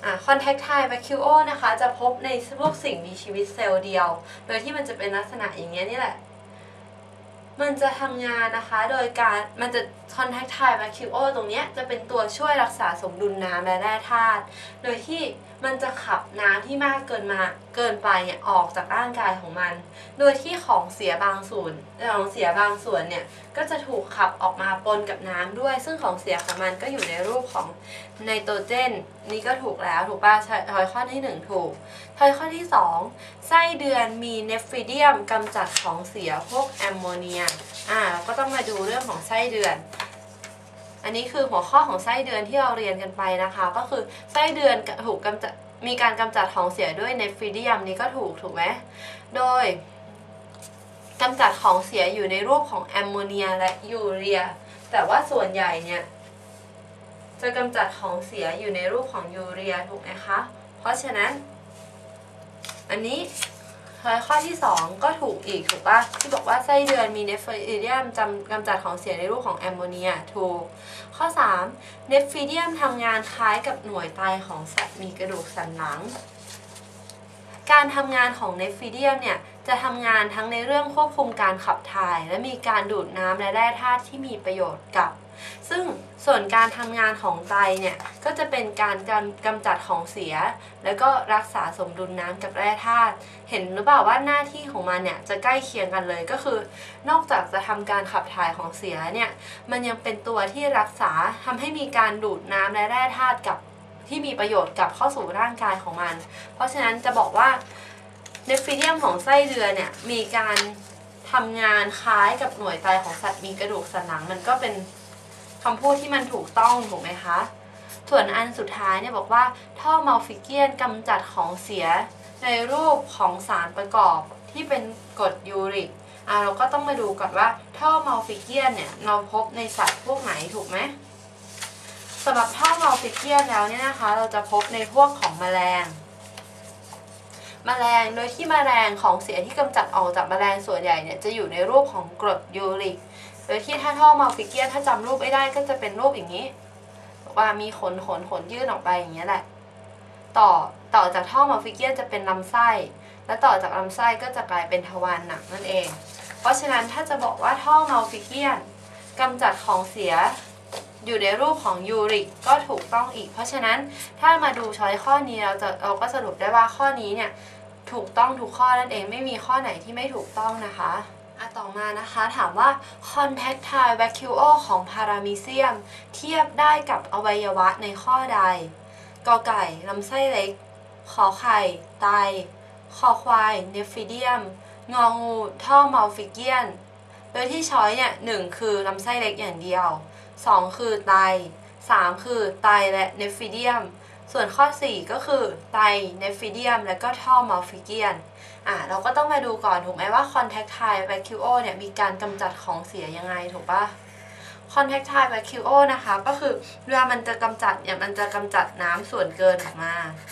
คอนแทคไทล์แวคคิวโอนะคะจะพบในพวกสิ่งมีชีวิตเซลล์เดียวโดยที่มันจะเป็นลักษณะอย่างนี้นี่แหละมันจะทำงานนะคะโดยการมันจะ Contractile vacuole ตรงนี้จะเป็นตัวช่วยรักษาสมดุลน้ำและแร่ธาตุโดยที่มันจะขับน้ำที่มากเกินมาเกินไปเนี่ยออกจากร่างกายของมันโดยที่ของเสียบางส่วนของเสียบางส่วนเนี่ยก็จะถูกขับออกมาปนกับน้ำด้วยซึ่งของเสียของมันก็อยู่ในรูปของไนโตรเจนนี่ก็ถูกแล้วถูกป่ะทอยข้อที่หนึ่งถูกทอยข้อที่สองไส้เดือนมีเนฟริเดียมกำจัดของเสียพวกแอมโมเนียอ่าก็ต้องมาดูเรื่องของไส้เดือนอันนี้คือหัวข้อของไส้เดือนที่เราเรียนกันไปนะคะก็คือไส้เดือนถูกกำจัดมีการกำจัดของเสียด้วยเนฟริเดียมนี่ก็ถูกถูกไหมโดยกำจัดของเสียอยู่ในรูปของแอมโมเนียและยูเรียแต่ว่าส่วนใหญ่เนี่ยจะกำจัดของเสียอยู่ในรูปของยูเรียถูกไหมคะเพราะฉะนั้นอันนี้ข้อที่สองก็ถูกอีกถูกป่ะที่บอกว่าไส้เดือนมีเนฟริเดียมกำจัดของเสียในรูปของแอมโมเนียถูกข้อสามเนฟริเดียมทำงานคล้ายกับหน่วยไตของสัตว์มีกระดูกสันหลังการทำงานของเนฟริเดียมเนี่ยจะทำงานทั้งในเรื่องควบคุมการขับถ่ายและมีการดูดน้ำและแร่ธาตุที่มีประโยชน์กับซึ่งส่วนการทำงานของไตเนี่ยก็จะเป็นการกำจัดของเสียแล้วก็รักษาสมดุลน้ำกับแร่ธาตุเห็นหรือเปล่าว่าหน้าที่ของมันเนี่ยจะใกล้เคียงกันเลยก็คือนอกจากจะทำการขับถ่ายของเสียเนี่ยมันยังเป็นตัวที่รักษาทำให้มีการดูดน้ำและแร่ธาตุกับที่มีประโยชน์กลับเข้าสู่ร่างกายของมันเพราะฉะนั้นจะบอกว่าเนฟริเดียมของไส้เดือนเนี่ยมีการทำงานคล้ายกับหน่วยไตของสัตว์มีกระดูกสันหลังมันก็เป็นคำพูดที่มันถูกต้องถูกไหมคะส่วนอันสุดท้ายเนี่ยบอกว่าท่อมัลฟิเกียนกำจัดของเสียในรูปของสารประกอบที่เป็นกรดยูริกอ่ะเราก็ต้องมาดูก่อนว่าท่อมัลฟิเกียนเนี่ยเราพบในสัตว์พวกไหนถูกไหมสำหรับท่อมัลฟิเกียนแล้วเนี่ยนะคะเราจะพบในพวกของแมลงแมลงโดยที่แมลงของเสียที่กำจัดออกจากแมลงส่วนใหญ่เนี่ยจะอยู่ในรูปของกรดยูริกโดยที่ถ้าท่อมัลฟิเกียนถ้าจำรูปไม่ได้ก็จะเป็นรูปอย่างนี้ว่ามีขนขนขนยื่นออกไปอย่างนี้แหละต่อต่อจากท่อมัลฟิเกียนจะเป็นลำไส้และต่อจากลำไส้ก็จะกลายเป็นทวารหนักนั่นเองเพราะฉะนั้นถ้าจะบอกว่าท่อมัลฟิเกียนกำจัดของเสียอยู่ในรูปของยูริกก็ถูกต้องอีกเพราะฉะนั้นถ้ามาดูช้อยข้อนี้เราจะเราก็สรุปได้ว่าข้อนี้เนี่ยถูกต้องทุกข้อนั่นเองไม่มีข้อไหนที่ไม่ถูกต้องนะคะอ่ะต่อมานะคะถามว่า Contractile vacuole ของ Paramecium เทียบได้กับอวัยวะในข้อใดกอไก่ลำไส้เล็กขอไข่ไตคอควายเนฟริเดียมงองูท่อมัลฟิเกียนโดยที่ช้อยเนี่ยหนึ่งคือลำไส้เล็กอย่างเดียวสองคือไตสามคือไตและเนฟริเดียมส่วนข้อสี่ก็คือไตเนฟริเดียมและก็ท่อมัลฟิเกียนอ่ะเราก็ต้องมาดูก่อนถูกไหมว่า Contractile vacuole เนี่ยมีการกำจัดของเสียยังไงถูกปะ Contractile vacuole นะคะก็คือเวลามันจะกำจัดเนี่ยมันจะกำจัดน้ำส่วนเกินออกมา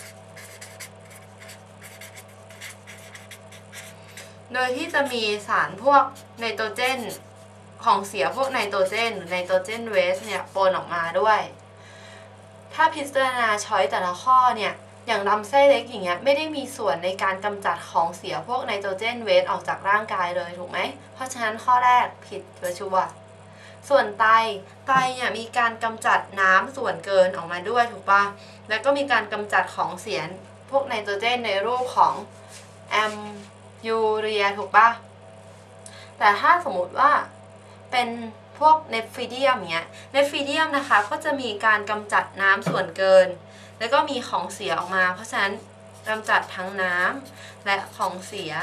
โดยที่จะมีสารพวกไนโตรเจนของเสียพวกไนโตรเจนหรือไนโตรเจนเวสเนี่ยปนออกมาด้วยถ้าพิจารณาช้อยแต่ละข้อเนี่ยอย่างลำไส้เล็กอย่างเงี้ยไม่ได้มีส่วนในการกำจัดของเสียพวกไนโตรเจนเวสออกจากร่างกายเลยถูกไหมเพราะฉะนั้นข้อแรกผิดชัวร์ส่วนไตไตเนี่ยมีการกำจัดน้ำส่วนเกินออกมาด้วยถูกปะแล้วก็มีการกำจัดของเสียพวกไนโตรเจนในรูปของแอมยูเรียถูกปะแต่ถ้าสมมติว่าเป็นพวกเนฟริเดียมเนี้ยเนฟริเดียมนะคะก็จะมีการกำจัดน้ำส่วนเกินแล้วก็มีของเสียออกมาเพราะฉะนั้นกำจัดทั้งน้ำและของเสีย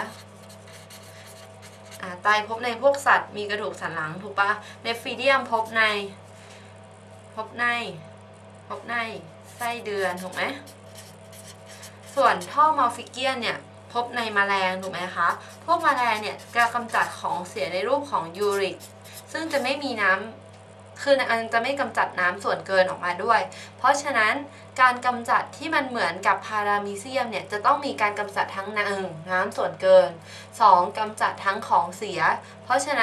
ไตพบในพวกสัตว์มีกระดูกสันหลังถูกปะเนฟริเดียมพบในพบในพบในไส้เดือนถูกไหมส่วนท่อมัลฟิเกียนเนี่ยพบในแมลงถูกไหมคะพวกแมลงเนี่ยจะกำจัดของเสียในรูปของยูริกซึ่งจะไม่มีน้ำคือมันจะไม่กำจัดน้ำส่วนเกินออกมาด้วยเพราะฉะนั้นการกำจัดที่มันเหมือนกับพารามีเซียมเนี่ยจะต้องมีการกำจัดทั้งน้ำน้ำส่วนเกินสองกำจัดทั้งของเสียเพราะฉะนั้น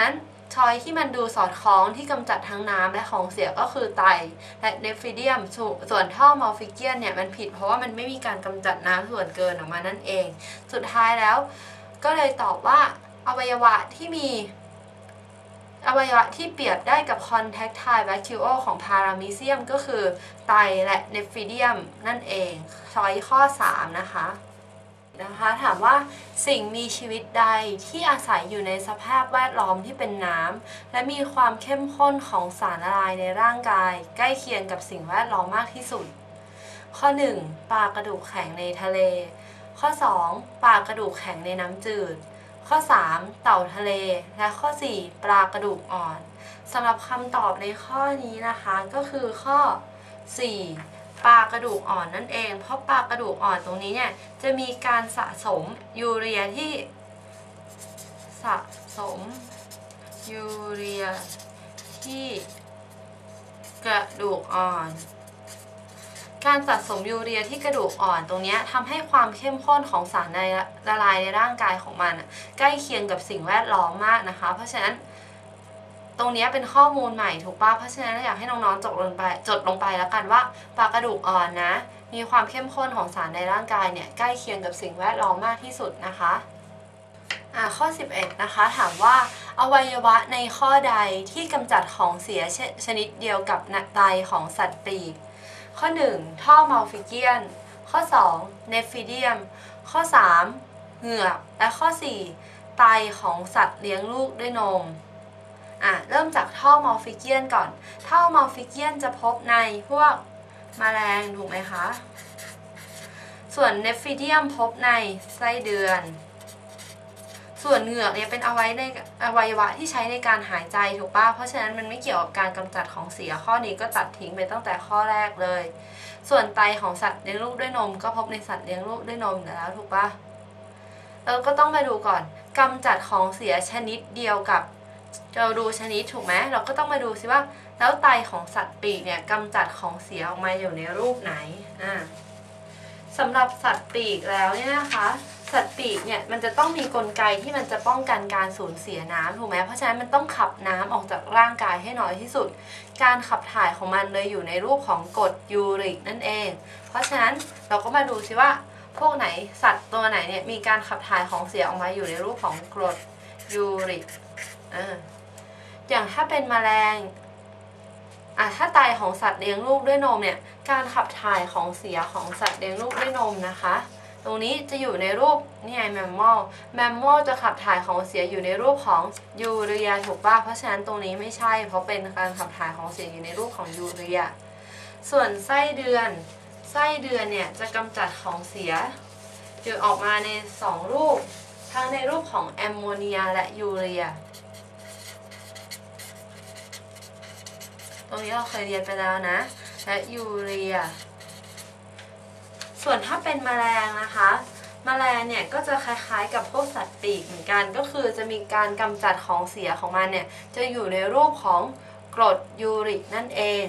ช้อยที่มันดูสอดคล้องที่กำจัดทั้งน้ำและของเสียก็คือไตและเนฟริเดียมส่วนท่อมัลฟิเกียนเนี่ยมันผิดเพราะว่ามันไม่มีการกำจัดน้ำส่วนเกินออกมานั่นเองสุดท้ายแล้วก็เลยตอบว่าอวัยวะที่มีอวัยวะที่เปรียบได้กับ contractile vacuole ของ paramecium ก็คือไตและเนฟริเดียมนั่นเองช้อยข้อสามนะคะนะคะถามว่าสิ่งมีชีวิตใดที่อาศัยอยู่ในสภาพแวดล้อมที่เป็นน้ำและมีความเข้มข้นของสารละลายในร่างกายใกล้เคียงกับสิ่งแวดล้อมมากที่สุดข้อหนึ่งปลากระดูกแข็งในทะเลข้อสองปลากระดูกแข็งในน้ำจืดข้อสามเต่าทะเลและข้อสี่ปลากระดูกอ่อนสำหรับคำตอบในข้อนี้นะคะก็คือข้อสี่ปลากระดูกอ่อนนั่นเองเพราะปลากระดูกอ่อนตรงนี้เนี่ยจะมีการสะสมยูเรียที่สะสมยูเรียที่กระดูกอ่อนการสะสมยูเรียที่กระดูกอ่อนตรงนี้ทำให้ความเข้มข้นของสารในละลายในร่างกายของมันใกล้เคียงกับสิ่งแวดล้อมมากนะคะเพราะฉะนั้นตรงนี้เป็นข้อมูลใหม่ถูกป่ะเพราะฉะนั้นอยากให้น้องๆจดลงไปจดลงไปแล้วกันว่าปลากระดูกอ่อนนะมีความเข้มข้นของสารในร่างกายเนี่ยใกล้เคียงกับสิ่งแวดล้อมมากที่สุดนะคะอ่าข้อสิบเอ็ดนะคะถามว่าอวัยวะในข้อใดที่กำจัดของเสียชนิดเดียวกับไตของสัตว์ปีกข้อหนึ่งท่อมัลฟิเกียนข้อสองเนฟริเดียมข้อสามเหงือกและข้อสี่ไตของสัตว์เลี้ยงลูกด้วยนมอ่ะเริ่มจากท่อมัลฟิเกียนก่อนท่อมัลฟิเกียนจะพบในพวกแมลงถูกไหมคะส่วนเนฟริเดียมพบในไส้เดือนส่วนเหงือกเนี่ยเป็นเอาไว้ในอวัยวะที่ใช้ในการหายใจถูกป่ะเพราะฉะนั้นมันไม่เกี่ยวกับการกำจัดของเสียข้อนี้ก็ตัดทิ้งไปตั้งแต่ข้อแรกเลยส่วนไตของสัตว์เลี้ยงลูกด้วยนมก็พบในสัตว์เลี้ยงลูกด้วยนมอยู่แล้วถูกป่ะเราก็ต้องมาดูก่อนกำจัดของเสียชนิดเดียวกับเราดูชนิดถูกไหมเราก็ต้องมาดูซิว่าแล้วไตของสัตว์ปีกเนี่ยกำจัดของเสียออกมาอยู่ในรูปไหนอ่าสำหรับสัตว์ปีกแล้วเนี่ยนะคะสัตว์ปีกเนี่ยมันจะต้องมีกลไกที่มันจะป้องกันการสูญเสียน้ำถูกไหมเพราะฉะนั้นมันต้องขับน้ำออกจากร่างกายให้น้อยที่สุดการขับถ่ายของมันเลยอยู่ในรูปของกรดยูริกนั่นเองเพราะฉะนั้นเราก็มาดูซิว่าพวกไหนสัตว์ตัวไหนเนี่ยมีการขับถ่ายของเสียออกมาอยู่ในรูปของกรดยูริกอ่าอย่างถ้าเป็นแมลงอ่ะถ้าไตของสัตว์เลี้ยงลูกด้วยนมเนี่ยการขับถ่ายของเสียของสัตว์เลี้ยงลูกด้วยนมนะคะตรงนี้จะอยู่ในรูปนี่ไงแมมมอลแมมมอลจะขับถ่ายของเสียอยู่ในรูปของยูเรียถูกป่ะเพราะฉะนั้นตรงนี้ไม่ใช่เพราะเป็นการขับถ่ายของเสียอยู่ในรูปของยูเรียส่วนไส้เดือนไส้เดือนเนี่ยจะกำจัดของเสียจะออกมาในสองรูปทั้งในรูปของแอมโมเนียและยูเรียตรงนี้เราเคยเรียนไปแล้วนะและยูเรียส่วนถ้าเป็นแมลงนะคะแมลงเนี่ยก็จะคล้ายๆกับพวกสัตว์ปีกเหมือนกันก็คือจะมีการกำจัดของเสียของมันเนี่ยจะอยู่ในรูปของกรดยูริกนั่นเอง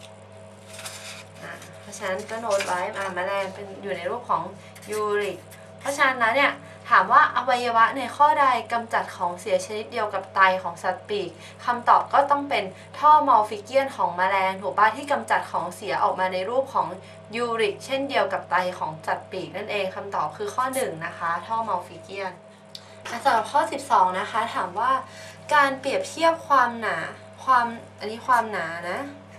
เพราะฉะนั้นก็โน้ตไว้แมลงเป็นอยู่ในรูปของยูริกเพราะฉะนั้นแล้วเนี่ยถามว่าอวัยวะในข้อใดกำจัดของเสียชนิดเดียวกับไตของสัตว์ปีกคำตอบก็ต้องเป็นท่อมัลฟิเกียนของแมลงถูกป่ะที่กำจัดของเสียออกมาในรูปของยูริกเช่นเดียวกับไตของสัตว์ปีกนั่นเองคำตอบคือข้อหนึ่งนะคะท่อมัลฟิเกียนสำหรับข้อสิบสองนะคะถามว่าการเปรียบเทียบความหนาความอันนี้ความหนานะ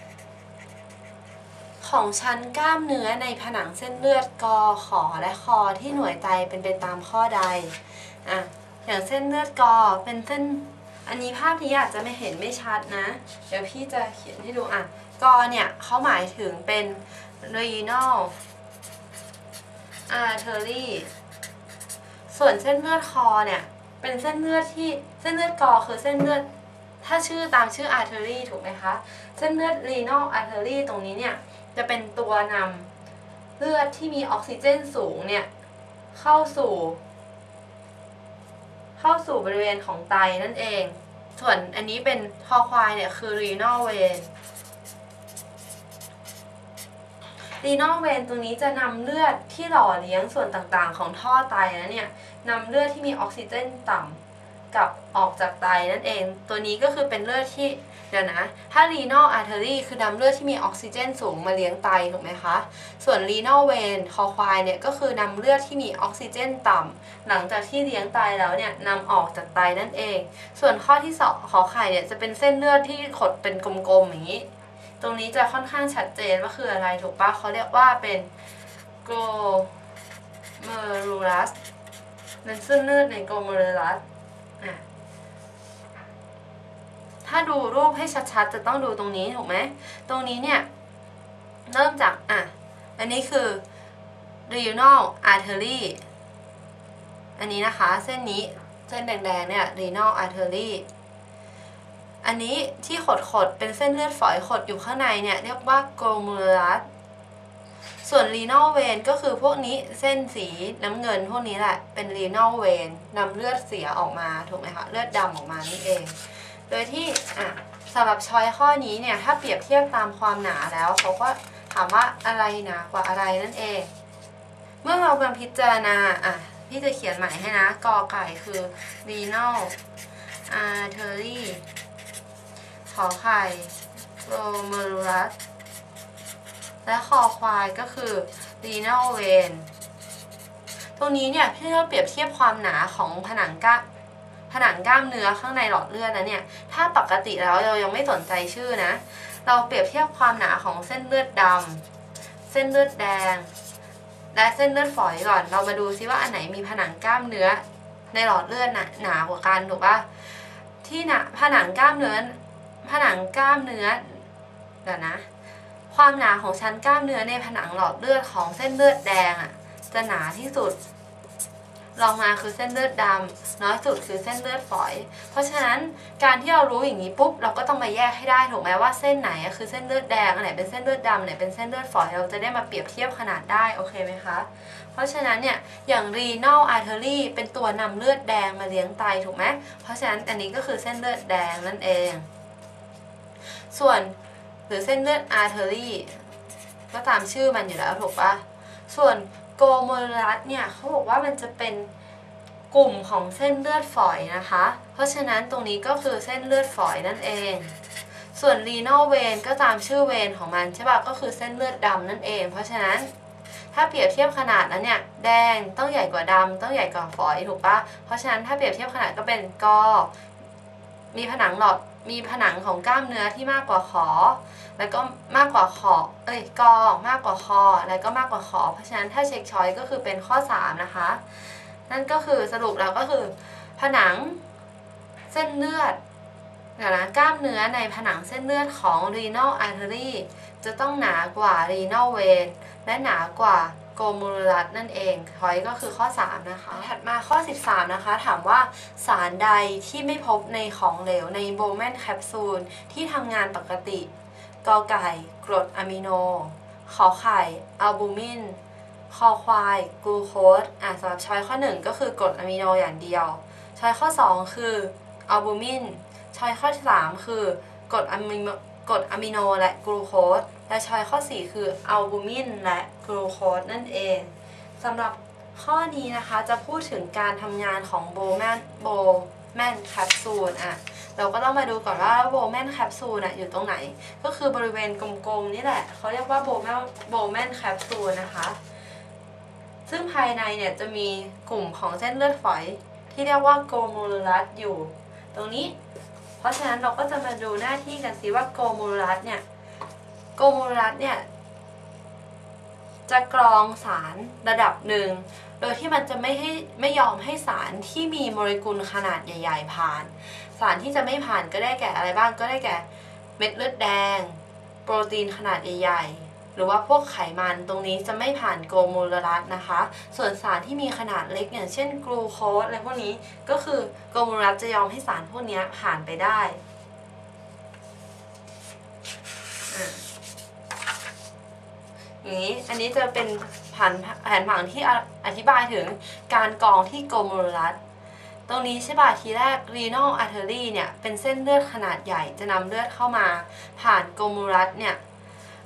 ของชั้นกล้ามเนื้อในผนังเส้นเลือดกขอและคอที่หน่วยไตเป็นไปตามข้อใดอ่ะอย่างเส้นเลือดกเป็นเส้นอันนี้ภาพนี้อาจจะไม่เห็นไม่ชัดนะเดี๋ยวพี่จะเขียนให้ดูอ่ะกเนี่ยเขาหมายถึงเป็น renal artery ส่วนเส้นเลือดคอเนี่ยเป็นเส้นเลือดที่เส้นเลือดกคือเส้นเลือดถ้าชื่อตามชื่อ artery ถูกไหมคะเส้นเลือด renal artery ตรงนี้เนี่ยจะเป็นตัวนำเลือดที่มีออกซิเจนสูงเนี่ยเข้าสู่เข้าสู่บริเวณของไตนั่นเองส่วนอันนี้เป็นคอควายเนี่ยคือ renal vein renal vein ตรงนี้จะนำเลือดที่หล่อเลี้ยงส่วนต่างๆของท่อไตนะเนี่ยนำเลือดที่มีออกซิเจนต่กลับออกจากไตนั่นเองตัวนี้ก็คือเป็นเลือดที่เดี๋ยวนะถ้า renal artery คือนำเลือดที่มีออกซิเจนสูงมาเลี้ยงไตถูกไหมคะส่วน renal vein คอควายเนี่ยก็คือนำเลือดที่มีออกซิเจนต่ำหลังจากที่เลี้ยงไตแล้วเนี่ยนำออกจากไตนั่นเองส่วนข้อที่สองขอไข่เนี่ยจะเป็นเส้นเลือดที่ขดเป็นกลมๆอย่างนี้ตรงนี้จะค่อนข้างชัดเจนว่าคืออะไรถูกปะเขาเรียกว่าเป็น glomerulus นั่นเส้นเลือดใน glomerulus อ่ะถ้าดูรูปให้ชัดๆจะต้องดูตรงนี้ถูกไหมตรงนี้เนี่ยเริ่มจากอ่ะอันนี้คือ renal artery อันนี้นะคะเส้นนี้เส้นแดงๆเนี่ย renal artery อันนี้ที่ขดๆเป็นเส้นเลือดฝอยขดอยู่ข้างในเนี่ยเรียกว่า glomerulus ส่วน renal vein ก็คือพวกนี้เส้นสีน้ำเงินพวกนี้แหละเป็น renal vein นำเลือดเสียออกมาถูกไหมคะเลือดดำออกมานี่เองโดยที่อ่ะสำหรับช้อยข้อนี้เนี่ยถ้าเปรียบเทียบตามความหนาแล้วเขาก็ถามว่าอะไรหนากว่าอะไรนั่นเองเมื่อเรากำลังพิจารณาอ่ะพี่จะเขียนใหม่ให้นะกอไก่คือ renal artery ขอไข่ glomerulus และคอควายก็คือ renal vein ตรงนี้เนี่ยพี่เราเปรียบเทียบความหนาของผนังกล้ามผนังกล้ามเนื้อข้างในหลอดเลือดนะเนี่ยถ้าปกติแล้วเรายังไม่สนใจชื่อนะเราเปรียบเทียบความหนาของเส้นเลือดดำเส้นเลือดแดงและเส้นเลือดฝอยก่อนเรามาดูซิว่าอันไหนมีผนังกล้ามเนื้อในหลอดเลือดหนาหนากว่ากันถูกปะที่หนาผนังกล้ามเนื้อผนังกล้ามเนื้อเดี๋ยวนะความหนาของชั้นกล้ามเนื้อในผนังหลอดเลือดของเส้นเลือดแดงอ่ะจะหนาที่สุดรองมาคือเส้นเลือดดำน้อยสุดคือเส้นเลือดฝอยเพราะฉะนั้นการที่เรารู้อย่างนี้ปุ๊บเราก็ต้องมาแยกให้ได้ถูกไหมว่าเส้นไหนคือเส้นเลือดแดงอันไหนเป็นเส้นเลือดดำอันไหนเป็นเส้นเลือดฝอยเราจะได้มาเปรียบเทียบขนาดได้โอเคไหมคะเพราะฉะนั้นเนี่ยอย่าง renal artery เป็นตัวนำเลือดแดงมาเลี้ยงไตถูกไหมเพราะฉะนั้นอันนี้ก็คือเส้นเลือดแดงนั่นเองส่วนหรือเส้นเลือด artery ก็ตามชื่อมันอยู่แล้วถูกปะส่วน glomerulus เนี่ยเขาบอกว่ามันจะเป็นกลุ่มของเส้นเลือดฝอยนะคะเพราะฉะนั้นตรงนี้ก็คือเส้นเลือดฝอยนั่นเองส่วน renal vein ก็ตามชื่อเวนของมันใช่ป่ะก็คือเส้นเลือดดำนั่นเองเพราะฉะนั้นถ้าเปรียบเทียบขนาดแล้วเนี่ยแดงต้องใหญ่กว่าดำต้องใหญ่กว่าฝอยถูกปะเพราะฉะนั้นถ้าเปรียบเทียบขนาดก็เป็นกอมีผนังหลอดมีผนังของกล้ามเนื้อที่มากกว่าขอแล้วก็มากกว่าขอเอ้ยกอมากกว่าคอแล้วก็มากกว่าขอเพราะฉะนั้นถ้าเช็คช้อยก็คือเป็นข้อสามนะคะนั่นก็คือสรุปแล้วก็คือผนังเส้นเลือดนะกล้ามเนื้อในผนังเส้นเลือดของ renal artery จะต้องหนากว่า renal vein และหนากว่า glomerulus นั่นเองช้อยก็คือข้อสามนะคะถัดมาข้อสิบสามนะคะถามว่าสารใดที่ไม่พบในของเหลวใน Bowman capsule ที่ทำงานปกติกอไก่กรดอะมิโนขอไข่อัลบูมินคอควายกลูโคสอ่ะสำหรับช้อยข้อหนึ่งก็คือกรดอะมิโนอย่างเดียวช้อยข้อสองคืออัลบูมินช้อยข้อสามคือกรดอะมิโนกรดอะมิโนและกลูโคสและช้อยข้อสี่คืออัลบูมินและกลูโคสนั่นเองสำหรับข้อนี้นะคะจะพูดถึงการทำงานของโบแมนโบแมนแคปซูลอ่ะเราก็ต้องมาดูก่อนว่าโบแมนแคปซูลอยู่ตรงไหนก็คือบริเวณกลมๆนี่แหละเขาเรียกว่าโบแมนโบแมนแคปซูลนะคะซึ่งภายในเนี่ยจะมีกลุ่มของเส้นเลือดฝอยที่เรียกว่า glomerulus อยู่ตรงนี้เพราะฉะนั้นเราก็จะมาดูหน้าที่กันสิว่า glomerulus เนี่ย glomerulus เนี่ยจะกรองสารระดับหนึ่งโดยที่มันจะไม่ให้ไม่ยอมให้สารที่มีโมเลกุลขนาดใหญ่ๆผ่านสารที่จะไม่ผ่านก็ได้แก่อะไรบ้างก็ได้แก่เม็ดเลือดแดงโปรตีนขนาดใหญ่ๆหรือว่าพวกไขมันตรงนี้จะไม่ผ่านโกลโมลรัสนะคะส่วนสารที่มีขนาดเล็กอย่างเช่นกลูโคสอะไรพวกนี้ก็คือโกลโมลรัสจะยอมให้สารพวกนี้ผ่านไปได้อย่างนี้อันนี้จะเป็นแผนแผนผังที่อธิบายถึงการกรองที่โกลโมลรัสตรงนี้ใช่ป่ะทีแรก renal artery เนี่ยเป็นเส้นเลือดขนาดใหญ่จะนำเลือดเข้ามาผ่านโกลโมลรัสเนี่ย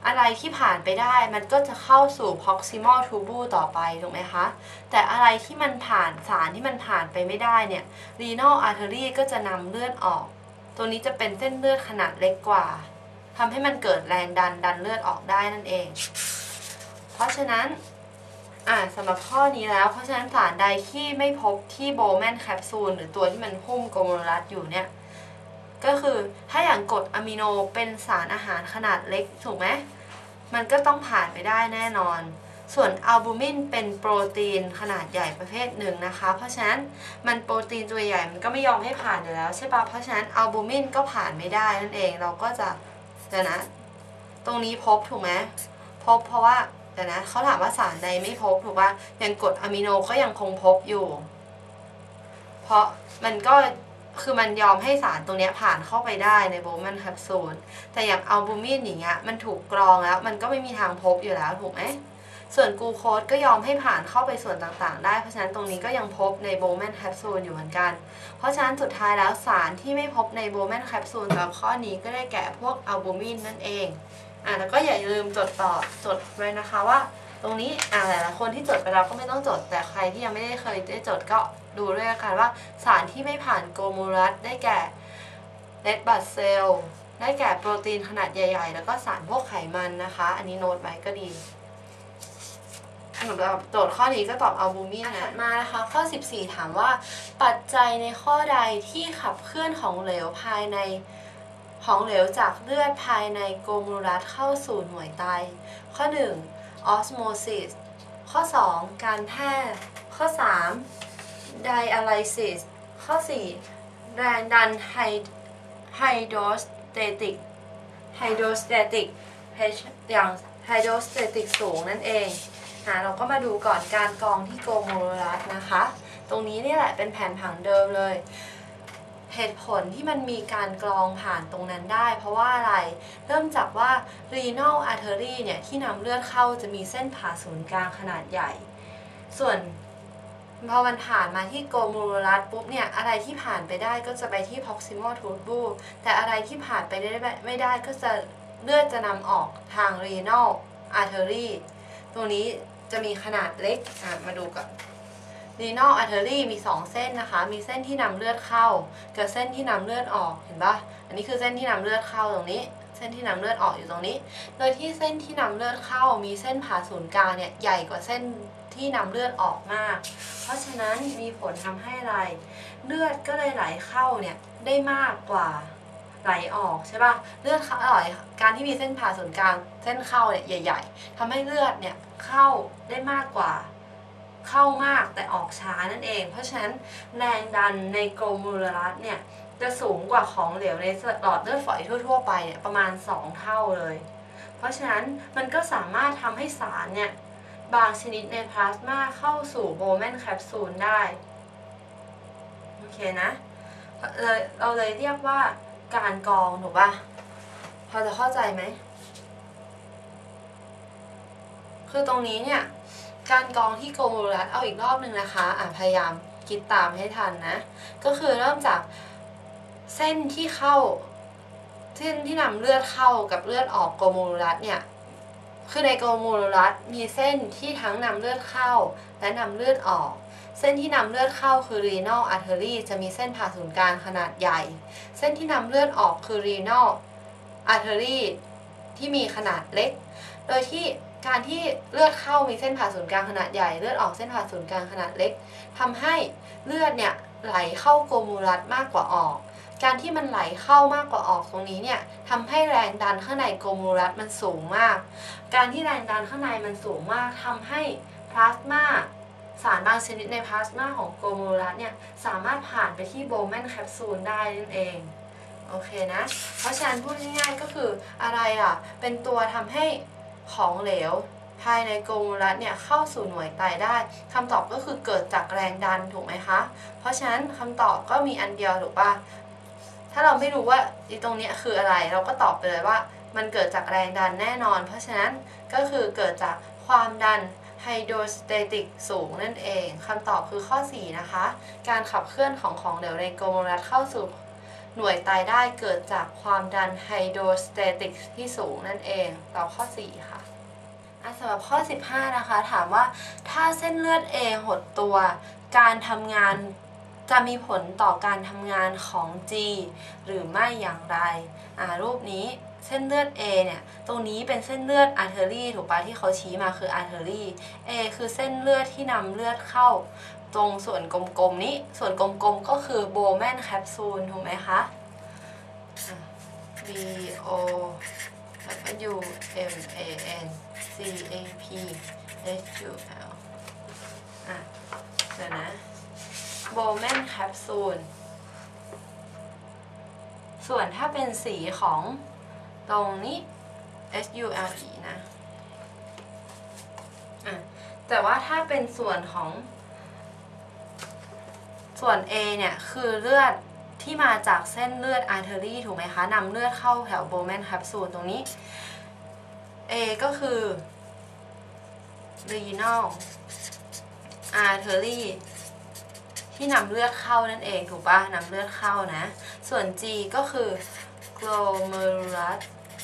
อะไรที่ผ่านไปได้มันก็จะเข้าสู่ proximal tubule ต่อไปถูกไหมคะแต่อะไรที่มันผ่านสารที่มันผ่านไปไม่ได้เนี่ย renal artery ก็จะนำเลือดออกตัวนี้จะเป็นเส้นเลือดขนาดเล็กกว่าทำให้มันเกิดแรงดันดันเลือดออกได้นั่นเองเพราะฉะนั้นอ่าสำหรับข้อนี้แล้วเพราะฉะนั้นสารใดที่ไม่พบที่โบแมนแคปซูลหรือตัวที่มันหุ้มโกลเมรูลัสอยู่เนี่ยก็คือถ้าอย่างกรดอะมิโนเป็นสารอาหารขนาดเล็กถูกไหมมันก็ต้องผ่านไปได้แน่นอนส่วนอัลบูมินเป็นโปรตีนขนาดใหญ่ประเภทหนึ่งนะคะเพราะฉะนั้นมันโปรตีนตัวใหญ่มันก็ไม่ยอมให้ผ่านอยู่แล้วใช่ปะเพราะฉะนั้นอัลบูมินก็ผ่านไม่ได้นั่นเองเราก็จะเดี๋ยวนะตรงนี้พบถูกไหมพบเพราะว่าเดี๋ยวนะเขาถามว่าสารใดไม่พบถูกป่ะอย่างกรดอะมิโนก็ยังคงพบอยู่เพราะมันก็คือมันยอมให้สารตรงนี้ผ่านเข้าไปได้ในโบแมนแคปซูลแต่อย่างอัลบูมินอย่างเงี้ยมันถูกกรองแล้วมันก็ไม่มีทางพบอยู่แล้วถูกไหมส่วนกลูโคสก็ยอมให้ผ่านเข้าไปส่วนต่างๆได้เพราะฉะนั้นตรงนี้ก็ยังพบในโบแมนแคปซูลอยู่เหมือนกันเพราะฉะนั้นสุดท้ายแล้วสารที่ไม่พบในโบแมนแคปซูลสำหรับข้อนี้ก็ได้แก่พวกอัลบูมินนั่นเองอ่ะแล้วก็อย่าลืมจดต่อจดไว้นะคะว่าตรงนี้อ่ะหลายๆคนที่จดไปแล้วก็ไม่ต้องจดแต่ใครที่ยังไม่ได้เคยได้จดก็ดูด้วยกันว่าสารที่ไม่ผ่านโกลเมรูลัสได้แก่เรดบลัดเซลล์ได้แก่โปรตีนขนาดใหญ่ๆแล้วก็สารพวกไขมันนะคะอันนี้โน้ตไว้ก็ดีสำหรับโจทย์ข้อนี้ก็ตอบอัลบูมินนะมานะคะข้อสิบสี่ถามว่าปัจจัยในข้อใดที่ขับเคลื่อนของเหลวภายในของเหลวจากเลือดภายในโกลเมรูลัสเข้าสู่หน่วยไตข้อหนึ่งออสโมซิสข้อสองการแพทย์ข้อสามไดอะไลซิสข้อสี่แรงดันไฮไฮโดรสเตติกไฮโดรสเตติกอย่างไฮโดรสเตติกสูงนั่นเองเราก็มาดูก่อนการกรองที่โกลเมรูลัสนะคะตรงนี้นี่แหละเป็นแผนผังเดิมเลยเหตุผลที่มันมีการกรองผ่านตรงนั้นได้เพราะว่าอะไรเริ่มจากว่า renal artery เนี่ยที่นำเลือดเข้าจะมีเส้นผ่าศูนย์กลางขนาดใหญ่ส่วนพอมันผ่านมาที่โกลเมรูลัสปุ๊บเนี่ยอะไรที่ผ่านไปได้ก็จะไปที่ proximal tubule แต่อะไรที่ผ่านไปได้ไม่ได้ก็จะเลือดจะนำออกทาง renal artery ตรงนี้จะมีขนาดเล็กมาดูก่อน renal artery มีสองเส้นนะคะมีเส้นที่นำเลือดเข้ากับเส้นที่นำเลือดออกเห็นปะอันนี้คือเส้นที่นำเลือดเข้าตรงนี้เส้นที่นำเลือดออกอยู่ตรงนี้โดยที่เส้นที่นำเลือดเข้ามีเส้นผ่าศูนย์กลางเนี่ยใหญ่กว่าเส้นที่นำเลือดออกมากเพราะฉะนั้นมีผลทำให้อะไรเลือดก็เลยไหลเข้าเนี่ยได้มากกว่าไหลออกใช่ป่ะเลือดเข้าอร่อยการที่มีเส้นผ่าศูนย์กลางเส้นเข้าเนี่ยใหญ่ๆทำให้เลือดเนี่ยเข้าได้มากกว่าเข้ามากแต่ออกช้านั่นเองเพราะฉะนั้นแรงดันในโกลเมรูลัสเนี่ยจะสูงกว่าของเหลวในหลอดเลือดฝอยทั่วๆไปเนี่ยประมาณสองเท่าเลยเพราะฉะนั้นมันก็สามารถทำให้สารเนี่ยบางชนิดในพลาสมาเข้าสู่โบแมนแคปซูลได้โอเคนะเลยเราเลยเรียกว่าการกรองถูกป่ะพอจะเข้าใจไหมคือตรงนี้เนี่ยการกรองที่โกลเมรูลัสเอาอีกรอบหนึ่งนะคะอ่ะพยายามคิดตามให้ทันนะก็คือเริ่มจากเส้นที่เข้าเส้นที่นำเลือดเข้ากับเลือดออกโกลเมรูลัสเนี่ยคือในโกลเมรูลัสมีเส้นที่ทั้งนำเลือดเข้าและนำเลือดออกเส้นที่นำเลือดเข้าคือ renal artery จะมีเส้นผ่าศูนย์กลางขนาดใหญ่เส้นที่นำเลือดออกคือ renal artery ที่มีขนาดเล็กโดยที่การที่เลือดเข้ามีเส้นผ่าศูนย์กลางขนาดใหญ่เลือดออกเส้นผ่าศูนย์กลางขนาดเล็กทำให้เลือดเนี่ยไหลเข้าโกลเมรูลัสมากกว่าออกการที่มันไหลเข้ามากกว่าออกตรงนี้เนี่ยทำให้แรงดันข้างในโกลเมรูลัสมันสูงมากการที่แรงดันข้างในมันสูงมากทำให้พลาสมาสารบางชนิดในพลาสมาของโกลเมรูลัสเนี่ยสามารถผ่านไปที่โบแมนแคปซูลได้นั่นเองโอเคนะเพราะฉะนั้นพูดง่ายๆก็คืออะไรอ่ะเป็นตัวทำให้ของเหลวภายในโกลเมรูลัสเนี่ยเข้าสู่หน่วยไตได้คำตอบก็คือเกิดจากแรงดันถูกไหมคะเพราะฉะนั้นคำตอบก็มีอันเดียวถูกป่ะถ้าเราไม่รู้ว่าตรงนี้คืออะไรเราก็ตอบไปเลยว่ามันเกิดจากแรงดันแน่นอนเพราะฉะนั้นก็คือเกิดจากความดันไฮโดรสเตติกสูงนั่นเองคำตอบคือข้อสี่นะคะการขับเคลื่อนของของเหลวในโกลเมรูลัสเข้าสู่หน่วยตายได้เกิดจากความดันไฮโดรสเตติกที่สูงนั่นเองตอบข้อสี่ค่ะสำหรับข้อสิบห้านะคะถามว่าถ้าเส้นเลือด A หดตัวการทำงานจะมีผลต่อการทำงานของ G หรือไม่อย่างไรอ่ารูปนี้เส้นเลือด A เนี่ยตรงนี้เป็นเส้นเลือดอาร์เทอรี่ถูกปะที่เขาชี้มาคืออาร์เทอรี่ A คือเส้นเลือดที่นำเลือดเข้าตรงส่วนกลมๆนี้ส่วนกลมๆก็คือโบแมนแคปซูลถูกไหมคะ B O W M A N C A P H U L อ่ะเดี๋ยวนะโบแมนแคปซูลส่วนถ้าเป็นสีของตรงนี้ H U L E นะอ่ะแต่ว่าถ้าเป็นส่วนของส่วน A เนี่ยคือเลือดที่มาจากเส้นเลือดอาร์เทอรี่ถูกไหมคะนำเลือดเข้าแถวโบแมนแคปซูลตรงนี้ A ก็คือ renal artery ที่นำเลือดเข้านั่นเองถูกปะนำเลือดเข้านะส่วน G ก็คือ glomerulus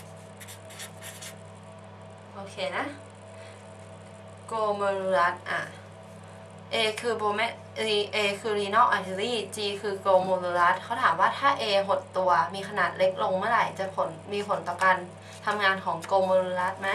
โอเคนะ glomerulus อ่ะ A คือ bone A คือ renal artery G คือ glomerulus เขาถามว่าถ้า A หดตัวมีขนาดเล็กลงเมื่อไหร่จะผลมีผลต่อการทำงานของ glomerulus ไหม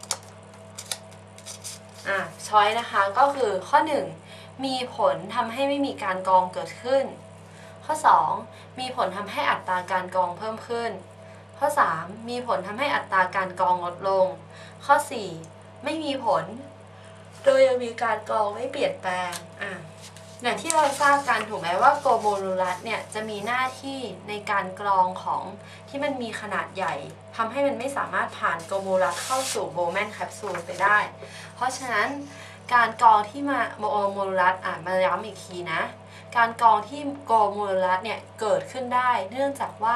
อ่ะช้อยนะคะก็คือข้อหนึ่งมีผลทำให้ไม่มีการกรองเกิดขึ้นข้อสองมีผลทำให้อัตราการกรองเพิ่มขึ้นข้อสามมีผลทำให้อัตราการกรองลดลงข้อสี่ไม่มีผลโดยยังมีการกรองไม่เปลี่ยนแปลงอ่ะอย่างที่เราทราบกันถูกไหมว่าโกโมรูลัสเนี่ยจะมีหน้าที่ในการกรองของที่มันมีขนาดใหญ่ทำให้มันไม่สามารถผ่านโกโมรูลัสเข้าสู่โบแมนแคปซูลไปได้เพราะฉะนั้นการกรองที่มาโกโมรูลัสอ่ะมาย้ำอีกทีนะการกรองที่โกโมรูลัสเนี่ยเกิดขึ้นได้เนื่องจากว่า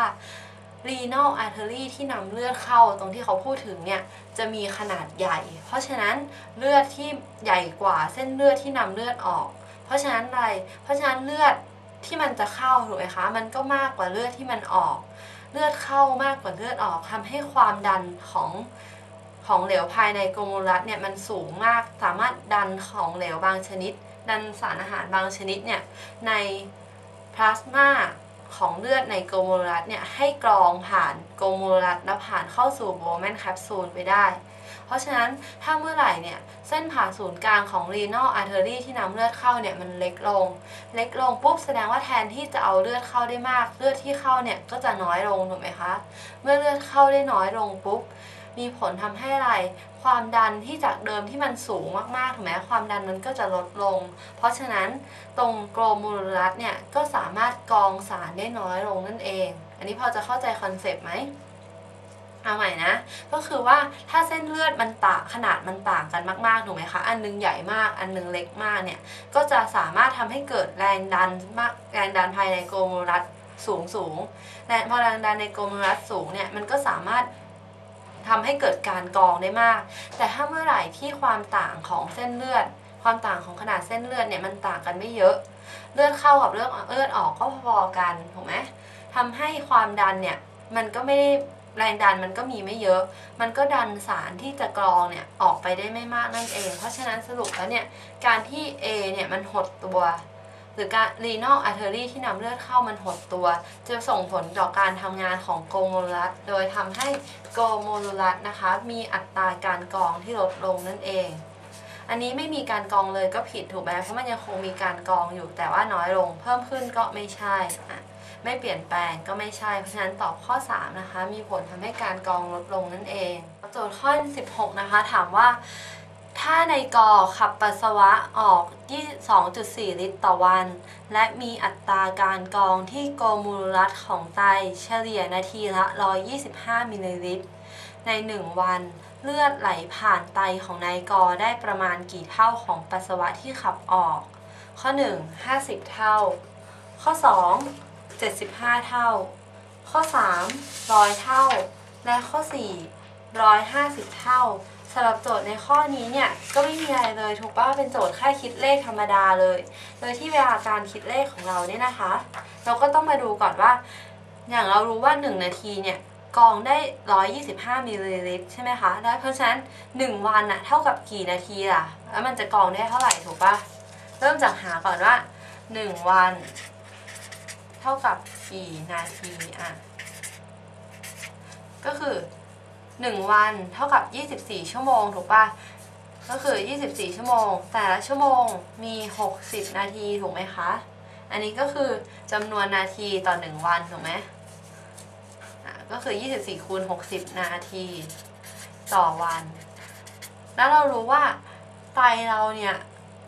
renal artery ที่นำเลือดเข้าตรงที่เขาพูดถึงเนี่ยจะมีขนาดใหญ่เพราะฉะนั้นเลือดที่ใหญ่กว่าเส้นเลือดที่นำเลือดออกเพราะฉะนั้นอะไรเพราะฉะนั้นเลือดที่มันจะเข้าถูกไหมคะมันก็มากกว่าเลือดที่มันออกเลือดเข้ามากกว่าเลือดออกทำให้ความดันของของเหลวภายในโกโมรูลัสเนี่ยมันสูงมากสามารถดันของเหลวบางชนิดดันสารอาหารบางชนิดเนี่ยในพลาสมาของเลือดในโกโมรูลัสเนี่ยให้กรองผ่านโกโมรูลัสและผ่านเข้าสู่โบแมนแคปซูลไปได้เพราะฉะนั้นถ้าเมื่อไหร่เนี่ยเส้นผ่าศูนย์กลางของ renal artery ที่นำเลือดเข้าเนี่ยมันเล็กลงเล็กลงปุ๊บแสดงว่าแทนที่จะเอาเลือดเข้าได้มากเลือดที่เข้าเนี่ยก็จะน้อยลงถูกไหมคะเมื่อเลือดเข้าได้น้อยลงปุ๊บมีผลทำให้อะไรความดันที่จากเดิมที่มันสูงมากๆถูกไหมความดันมันก็จะลดลงเพราะฉะนั้นตรงโกลเมรูลัสเนี่ยก็สามารถกรองสารได้น้อยลงนั่นเองอันนี้พอจะเข้าใจคอนเซปต์ไหมเอาใหม่นะก็คือว่าถ้าเส้นเลือดมันต่างขนาดมันต่างกันมากๆถูกไหมคะอันนึงใหญ่มากอันนึงเล็กมากเนี่ยก็จะสามารถทำให้เกิดแรงดันมากแรงดันภายในโกลเมรูลัสสูงสูงและพอแรงดันในโกลเมรูลัสสูงเนี่ยมันก็สามารถทำให้เกิดการกรองได้มากแต่ถ้าเมื่อไหร่ที่ความต่างของเส้นเลือดความต่างของขนาดเส้นเลือดเนี่ยมันต่างกันไม่เยอะเลือดเข้ากับเลือดเลือดออกก็พอๆกันถูกไหมทำให้ความดันเนี่ยมันก็ไม่ได้แรงดันมันก็มีไม่เยอะมันก็ดันสารที่จะกรองเนี่ยออกไปได้ไม่มากนั่นเองเพราะฉะนั้นสรุปแล้วเนี่ยการที่ A เนี่ยมันหดตัวหรือการ renal artery ที่นำเลือดเข้ามันหดตัวจะส่งผลต่อการทำงานของโกลเมรูลัสโดยทำให้โกลเมรูลัสนะคะมีอัตราการกรองที่ลดลงนั่นเองอันนี้ไม่มีการกรองเลยก็ผิดถูกไหมเพราะมันยังคงมีการกรองอยู่แต่ว่าน้อยลงเพิ่มขึ้นก็ไม่ใช่ไม่เปลี่ยนแปลงก็ไม่ใช่เพราะฉะนั้นตอบข้อสามนะคะมีผลทำให้การกรองลดลงนั่นเองโจทย์ข้อสิบหกนะคะถามว่าถ้าในกอขับปัสสาวะออก สองจุดสี่ ลิตรต่อวันและมีอัตราการกรองที่โกลเมรูลัสของไตเฉลี่ยนาทีละหนึ่งร้อยยี่สิบห้ามิลลิลิตรในหนึ่งวันเลือดไหลผ่านไตของนายกอได้ประมาณกี่เท่าของปัสสาวะที่ขับออกข้อหนึ่ง ห้าสิบเท่าข้อสอง เจ็ดสิบห้าเท่าข้อสาม หนึ่งร้อยเท่าและข้อสี่ หนึ่งร้อยห้าสิบเท่าสำหรับโจทย์ในข้อนี้เนี่ยก็ไม่มีอะไรเลยถูกป่ะเป็นโจทย์แค่คิดเลขธรรมดาเลยโดยที่เวลาการคิดเลขของเราเนี่ยนะคะเราก็ต้องมาดูก่อนว่าอย่างเรารู้ว่าหนึ่งนาทีเนี่ยกรองได้หนึ่งร้อยยี่สิบห้ามิลลิลิตรใช่ไหมคะและเพราะฉะนั้นหนึ่งวันอะเท่ากับกี่นาทีล่ะแล้วมันจะกรองได้เท่าไหร่ถูกปะเริ่มจากหาก่อนว่าหนึ่งวันเท่ากับกี่นาทีอ่ะก็คือหนึ่งวันเท่ากับยี่สิบสี่ชั่วโมงถูกปะก็คือยี่สิบสี่ชั่วโมงแต่ละชั่วโมงมีหกสิบนาทีถูกไหมคะอันนี้ก็คือจำนวนนาทีต่อหนึ่งวันถูกไหมก็คือยี่สิบสี่คูณหกสิบนาทีต่อวันแล้วเรารู้ว่าไตเราเนี่ย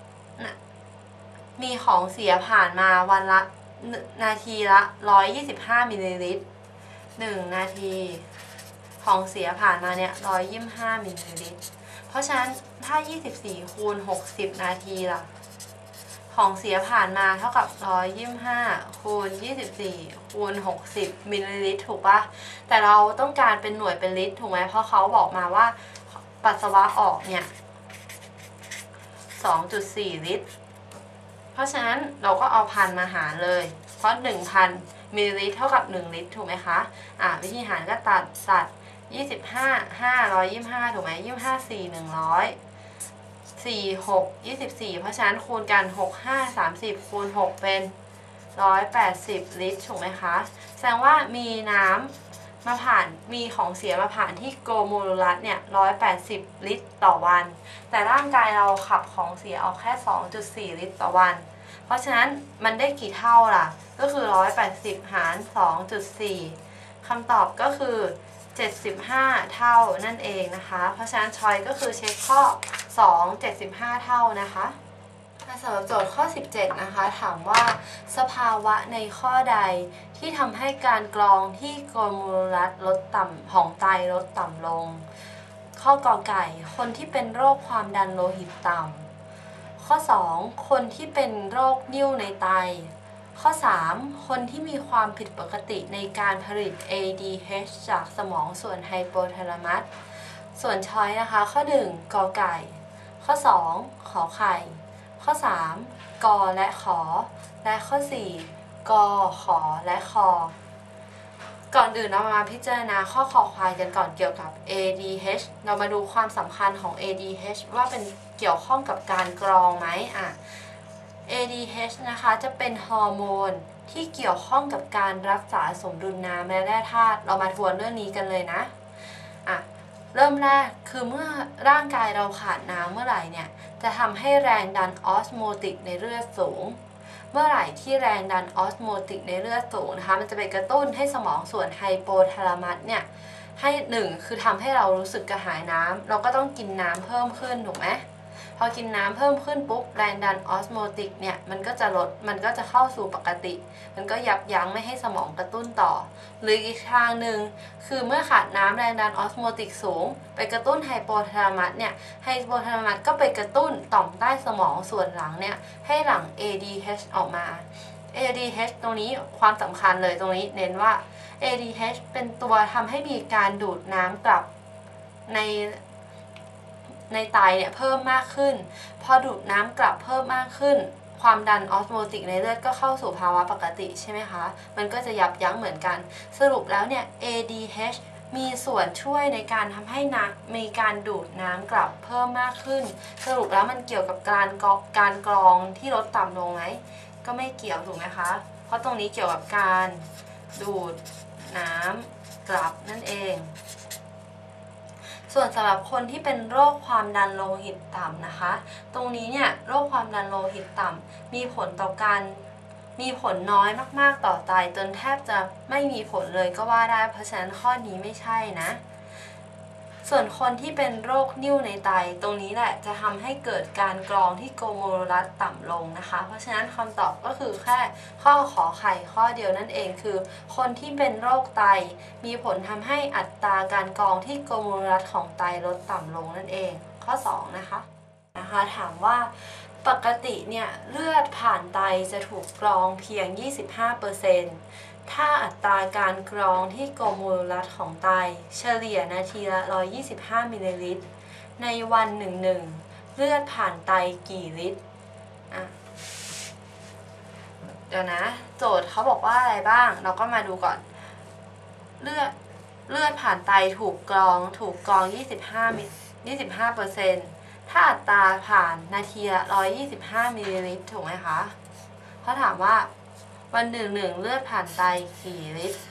มีของเสียผ่านมาวันละนาทีละหนึ่งร้อยยี่สิบห้ามิลลิลิตรหนึ่งนาทีของเสียผ่านมาเนี่ยหนึ่งร้อยยี่สิบห้ามิลลิลิตรเพราะฉะนั้นถ้ายี่สิบสี่คูณหกสิบนาทีล่ะของเสียผ่านมาเท่ากับหนึ่งร้อยยี่สิบห้าคูณยี่สิบสี่คูณหกสิบมิลลิลิตรถูกปะแต่เราต้องการเป็นหน่วยเป็นลิตรถูกไหมเพราะเขาบอกมาว่าปัสสาวะออกเนี่ย สองจุดสี่ ลิตรเพราะฉะนั้นเราก็เอาพันมาหารเลยเพราะ หนึ่งพัน มิลลิลิตรเท่ากับหนึ่งลิตรถูกไหมคะอ่าวิธีหารก็ตัดตัดยี่สิบห้า ห้าร้อยยี่สิบห้าถูกไหมยี่สิบห้า สี่ หนึ่งร้อยสี่ หก ยี่สิบสี่เพราะฉะนั้นคูณกันหก ห้า สามสิบคูณหกเป็นหนึ่งร้อยแปดสิบลิตรถูกไหมคะแสดงว่ามีน้ำมาผ่านมีของเสียมาผ่านที่โกลโมลูลัสเนี่ยหนึ่งร้อยแปดสิบลิตรต่อวันแต่ร่างกายเราขับของเสียออกแค่ สองจุดสี่ ลิตรต่อวันเพราะฉะนั้นมันได้กี่เท่าล่ะก็คือหนึ่งร้อยแปดสิบหาร สองจุดสี่ คำตอบก็คือเจ็ดสิบห้าเท่านั่นเองนะคะเพราะฉะนั้นช้อยก็คือเช็คข้อสอง เจ็ดสิบห้าเท่านะคะสำหรับโจทย์ข้อสิบเจ็ดนะคะถามว่าสภาวะในข้อใดที่ทำให้การกรองที่โกลโมลูลัสลดต่ำของไตลดต่ำลงข้อกอไก่คนที่เป็นโรคความดันโลหิตต่ำข้อสองคนที่เป็นโรคนิ่วในไตข้อสามคนที่มีความผิดปกติในการผลิต เอ ดี เอช จากสมองส่วนไฮโปทาลามัสส่วนช้อยนะคะข้อหนึ่งกอไก่ข้อสองขอไข่ข้อสามกอและขอและข้อสี่กอขอและคอก่อนอื่นเรามาพิจารณาข้อคอควายกันก่อนเกี่ยวกับ เอ ดี เอช เรามาดูความสำคัญของ เอ ดี เอช ว่าเป็นเกี่ยวข้องกับการกรองไหมอ่ะ เอ ดี เอช นะคะจะเป็นฮอร์โมนที่เกี่ยวข้องกับการรักษาสมดุลน้ำและแร่ธาตุเรามาทวนเรื่องนี้กันเลยนะอ่ะเริ่มแรกคือเมื่อร่างกายเราขาดน้ำเมื่อไหร่เนี่ยจะทำให้แรงดันออสโมติกในเลือดสูงเมื่อไหร่ที่แรงดันออสโมติกในเลือดสูงนะคะมันจะไปกระตุ้นให้สมองส่วนไฮโปทาลามัสเนี่ยให้หนึ่งคือทำให้เรารู้สึกกระหายน้ำเราก็ต้องกินน้ำเพิ่มขึ้นถูกไหมพอกินน้ำเพิ่มขึ้นปุ๊บแรงดันออสโมติกเนี่ยมันก็จะลดมันก็จะเข้าสู่ปกติมันก็ยับยั้งไม่ให้สมองกระตุ้นต่อหรืออีกทางหนึ่งคือเมื่อขาดน้ำแรงดันออสโมติกสูงไปกระตุ้นไฮโปทาลามัสเนี่ยไฮโปทาลามัสก็ไปกระตุ้นต่อมใต้สมองส่วนหลังเนี่ยให้หลั่ง เอ ดี เอช ออกมา เอ ดี เอช ตรงนี้ความสำคัญเลยตรงนี้เน้นว่า เอ ดี เอช เป็นตัวทำให้มีการดูดน้ำกลับในในไตเนี่ยเพิ่มมากขึ้นพอดูดน้ำกลับเพิ่มมากขึ้นความดันออสโมติกในเลือดก็เข้าสู่ภาวะปกติใช่ไหมคะมันก็จะยับยั้งเหมือนกันสรุปแล้วเนี่ย เอ ดี เอช มีส่วนช่วยในการทำให้น้ำมีการดูดน้ำกลับเพิ่มมากขึ้นสรุปแล้วมันเกี่ยวกับการกรองการกรองที่ลดต่ำลงไหมก็ไม่เกี่ยวถูกไหมคะเพราะตรงนี้เกี่ยวกับการดูดน้ำกลับนั่นเองส่วนสำหรับคนที่เป็นโรคความดันโลหิตต่ำนะคะตรงนี้เนี่ยโรคความดันโลหิตต่ำมีผลต่อการมีผลน้อยมากๆต่อไตจนแทบจะไม่มีผลเลยก็ว่าได้เพราะฉะนั้นข้อนี้ไม่ใช่นะส่วนคนที่เป็นโรคนิ่วในไตตรงนี้แหละจะทำให้เกิดการกรองที่โกลโมลูลัสต่ำลงนะคะเพราะฉะนั้นคำตอบก็คือแค่ข้อขอไข่ข้อเดียวนั่นเองคือคนที่เป็นโรคไตมีผลทำให้อัตราการกรองที่โกลโมลูลัสของไตลดต่ำลงนั่นเองข้อสองนะคะนะคะถามว่าปกติเนี่ยเลือดผ่านไตจะถูกกรองเพียง ยี่สิบห้าเปอร์เซ็นต์ถ้าอัตราการกรองที่โกลโมลูลัสของไตเฉลี่ยนาทีละหนึ่งร้อยยี่สิบห้ามิลลิลิตรในวันหนึ่งหนึ่งเลือดผ่านไตกี่ลิตรอ่ะเดี๋ยวนะโจทย์เขาบอกว่าอะไรบ้างเราก็มาดูก่อนเลือดเลือดผ่านไตถูกกรองถูกกรองยี่สิบห้ามิลยี่สิบห้าเปอร์เซ็นต์ถ้าอัตราผ่านนาทีละร้อยยี่สิบห้ามิลลิลิตรถูกไหมคะเขาถามว่าวันหนึ่งหนึ่งเลือดผ่านไตกี่ลิตร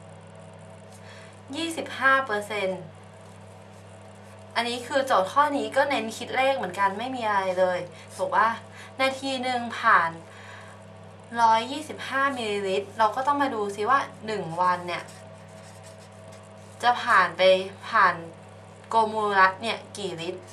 ยี่สิบห้าเปอร์เซ็นต์อันนี้คือโจทย์ข้อนี้ก็เน้นคิดเลขเหมือนกันไม่มีอะไรเลยถูกว่านาทีหนึ่งผ่านหนึ่งร้อยยี่สิบห้ามิลลิลิตรเราก็ต้องมาดูซิว่าหนึ่งวันเนี่ยจะผ่านไปผ่านโกมูลัสเนี่ยกี่ลิตร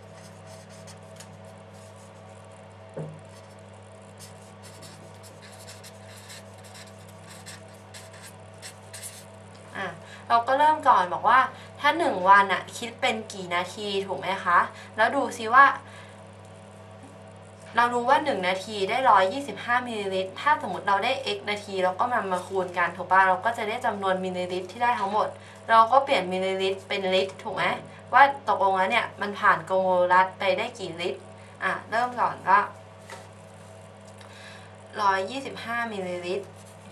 อ่ะเราก็เริ่มก่อนบอกว่าถ้าหนึ่งวันอะคิดเป็นกี่นาทีถูกไหมคะแล้วดูซิว่าเรารู้ว่าหนึ่งนาทีได้หนึ่งร้อยยี่สิบห้ามิลลิลิตรถ้าสมมติเราได้ x นาทีเราก็มามาคูณกันถูกป่ะเราก็จะได้จำนวนมิลลิลิตรที่ได้ทั้งหมดเราก็เปลี่ยนมิลลิลิตรเป็นลิตรถูกไหมว่าตกลงแล้วเนี่ยมันผ่านโกมูลัสไปได้กี่ลิตรอ่ะเริ่มก่อนก็หนึ่งร้อยยี่สิบห้ามิลลิลิตร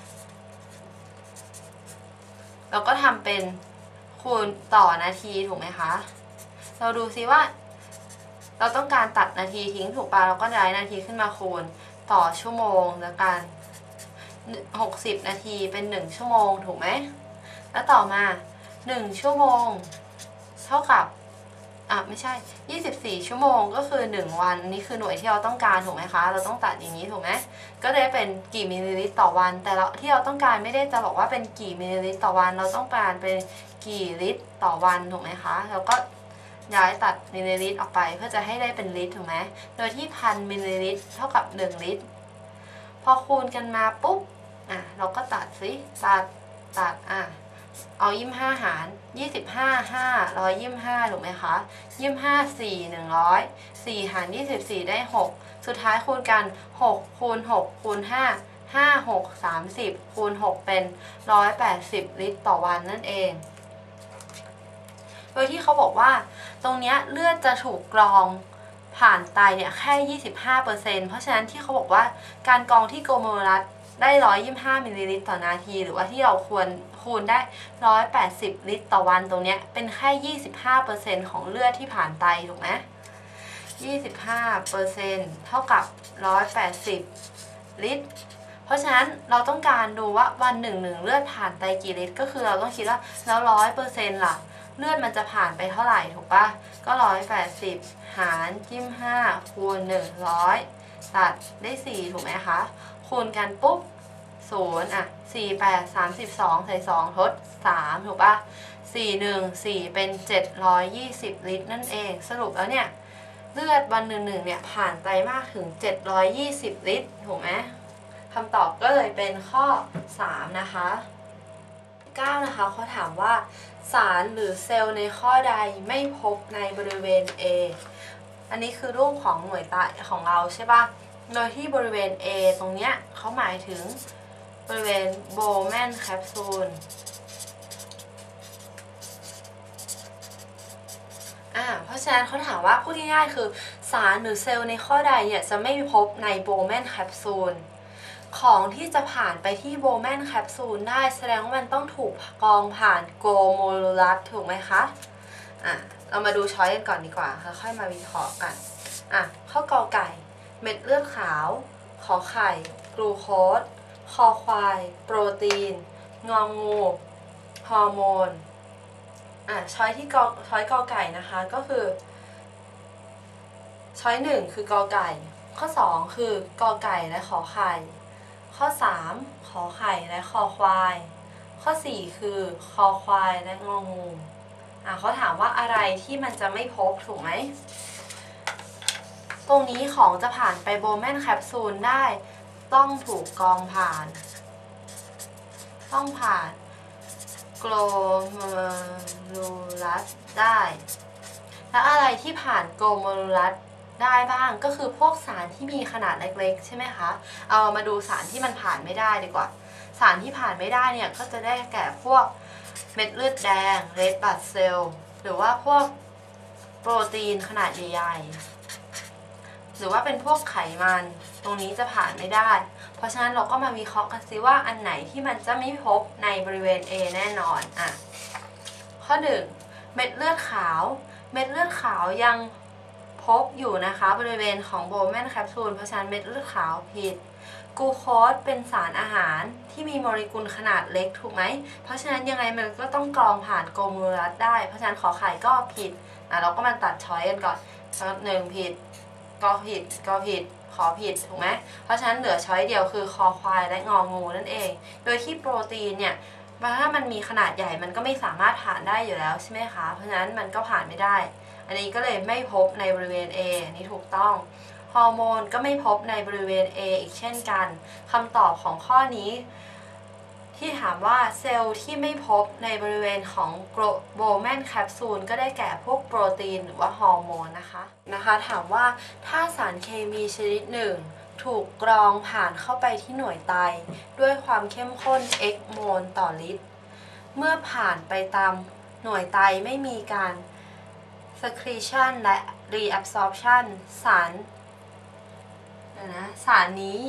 เราก็ทำเป็นคูณต่อนาทีถูกไหมคะเราดูซิว่าเราต้องการตัดนาทีทิ้งถูกป่ะเราก็ย้ายนาทีขึ้นมาคูณต่อชั่วโมงแล้วกันหกสิบนาทีเป็นหนึ่งชั่วโมงถูกไหมแล้วต่อมาหนึ่งชั่วโมงเท่ากับอ่ะไม่ใช่ยี่สิบสี่ชั่วโมงก็คือหนึ่งวันนี่คือหน่วยที่เราต้องการถูกไหมคะเราต้องตัดอย่างนี้ถูกไหมก็ได้เป็นกี่มิลลิลิตรต่อวันแต่เราที่เราต้องการไม่ได้จะบอกว่าเป็นกี่มิลลิลิตรต่อวันเราต้องการเป็นกี่ลิตรต่อวันถูกไหมคะแล้วก็ย้ายตัดมิลลิลิตรออกไปเพื่อจะให้ได้เป็นลิตรถูกไหมโดยที่พันมิลลิลิตรเท่ากับหนึ่งลิตรพอคูณกันมาปุ๊บอ่ะเราก็ตัดสิตัดตัดอ่ะเอายี่สิบห้าหารยี่สิบห้า ห้า ร้อยยี่สิบห้าถูกไหมคะยี่สิบห้า สี่ หนึ่งร้อยสี่หารยี่สิบสี่ได้หกสุดท้ายคูณกันหกคูณหกคูณห้า ห้า หก สามสิบคูณหกเป็นหนึ่งร้อยแปดสิบลิตรต่อวันนั่นเองโดยที่เขาบอกว่าตรงเนี้ยเลือดจะถูกกรองผ่านไตเนี่ยแค่ ยี่สิบห้าเปอร์เซ็นต์ เพราะฉะนั้นที่เขาบอกว่าการกรองที่โกมูลัสได้หนึ่งร้อยยี่สิบห้ามิลลิลิตรต่อนาทีหรือว่าที่เราควรคูณได้หนึ่งร้อยแปดสิบลิตรต่อวันตรงเนี้ยเป็นแค่ ยี่สิบห้าเปอร์เซ็นต์ ของเลือดที่ผ่านไตถูกไหม ยี่สิบห้าเปอร์เซ็นต์ เท่ากับหนึ่งร้อยแปดสิบลิตรเพราะฉะนั้นเราต้องการดูว่าวันหนึ่งหนึ่งเลือดผ่านไตกี่ลิตรก็คือเราต้องคิดว่าแล้วร้อยเปอร์เซ็นต์ล่ะเลือดมันจะผ่านไปเท่าไหร่ถูกปะก็ร้อยแปดสิบหารยี่สิบห้าคูณหนึ่งร้อยตัดได้สี่ถูกไหมคะคูณกันปุ๊บศูนย์อ่ะสี่ แปด สามสิบสองใส่สองทดสามถูกปะสี่ หนึ่ง สี่เป็นเจ็ดร้อยยี่สิบลิตรนั่นเองสรุปแล้วเนี่ยเลือดวันหนึ่งหนึ่งเนี่ยผ่านไตมากถึงเจ็ดร้อยยี่สิบลิตรถูกไหมคำตอบก็เลยเป็นข้อสามนะคะเก้านะคะเขาถามว่าสารหรือเซลล์ในข้อใดไม่พบในบริเวณ A อันนี้คือรูปของหน่วยไตของเราใช่ปะโดยที่บริเวณ A ตรงเนี้ยเขาหมายถึงบริเวณโบแมนแคปซูลอ่าเพราะฉะนั้นเขาถามว่าพูดง่ายๆคือสารหรือเซลล์ในข้อใดเนี่ยจะไม่พบในโบแมนแคปซูลของที่จะผ่านไปที่โบแมนแคปซูลได้แสดงว่ามันต้องถูกกรองผ่านโกโมลูลัสถูกไหมคะอ่ะเรามาดูช้อยกันก่อนดีกว่าแล้วค่อยมาวิเคราะห์กันอ่ะข้อกอไก่เม็ดเลือดขาวขอไข่กลูโคสคอควายโปรตีนงองูฮอร์โมนอ่ะช้อยที่กอช้อยกอไก่นะคะก็คือช้อยหนึ่งคือกอไก่ข้อสองคือกอไก่และขอไข่ข้อสามขอไข่และคอควายข้อสี่คือคอควายและงองูอ่ะเขาถามว่าอะไรที่มันจะไม่พบถูกไหมตรงนี้ของจะผ่านไปโบแมนแคปซูลได้ต้องถูกกรองผ่านต้องผ่านโกลเมรูลัสได้แล้วอะไรที่ผ่านโกลเมรูลัสได้บ้างก็คือพวกสารที่มีขนาดเล็กๆใช่ไหมคะเอามาดูสารที่มันผ่านไม่ได้ดีกว่าสารที่ผ่านไม่ได้เนี่ยก็จะได้แก่พวกเม็ดเลือดแดง red blood cell หรือว่าพวกโปรตีนขนาดใหญ่ๆหรือว่าเป็นพวกไขมันตรงนี้จะผ่านไม่ได้เพราะฉะนั้นเราก็มาวิเคราะห์กันซิว่าอันไหนที่มันจะไม่พบในบริเวณ A แน่นอนอ่ะข้อหนึ่งเม็ดเลือดขาวเม็ดเลือดขาวยังพบอยู่นะคะบริเวณของโบแมนแคปซูลเพราะฉะนั้นเม็ดเลือดขาวผิดกลูโคสเป็นสารอาหารที่มีโมเลกุลขนาดเล็กถูกไหมเพราะฉะนั้นยังไงมันก็ต้องกรองผ่านโกลเมรูลัสได้เพราะฉะนั้นขอไข่ก็ผิดอ่ะเราก็มาตัดช้อยกันก่อนหนึ่งผิดก็ผิดก็ผิดขอผิดถูกไหมเพราะฉะนั้นเหลือช้อยเดียวคือคอควายและงองูนั่นเองโดยที่โปรตีนเนี่ยถ้ามันมีขนาดใหญ่มันก็ไม่สามารถผ่านได้อยู่แล้วใช่ไหมคะเพราะฉะนั้นมันก็ผ่านไม่ได้อันนี้ก็เลยไม่พบในบริเวณ A อันนี้ถูกต้องฮอร์โมนก็ไม่พบในบริเวณ A อีกเช่นกันคำตอบของข้อนี้ที่ถามว่าเซลล์ที่ไม่พบในบริเวณของโบแมนแคปซูลก็ได้แก่พวกโปรตีนหรือว่าฮอร์โมนนะคะนะคะถามว่าถ้าสารเคมีชนิดหนึ่งถูกกรองผ่านเข้าไปที่หน่วยไตด้วยความเข้มข้น x โมลต่อลิตรเมื่อผ่านไปตามหน่วยไตไม่มีการ secretion และ reabsorption สารนะสารนี้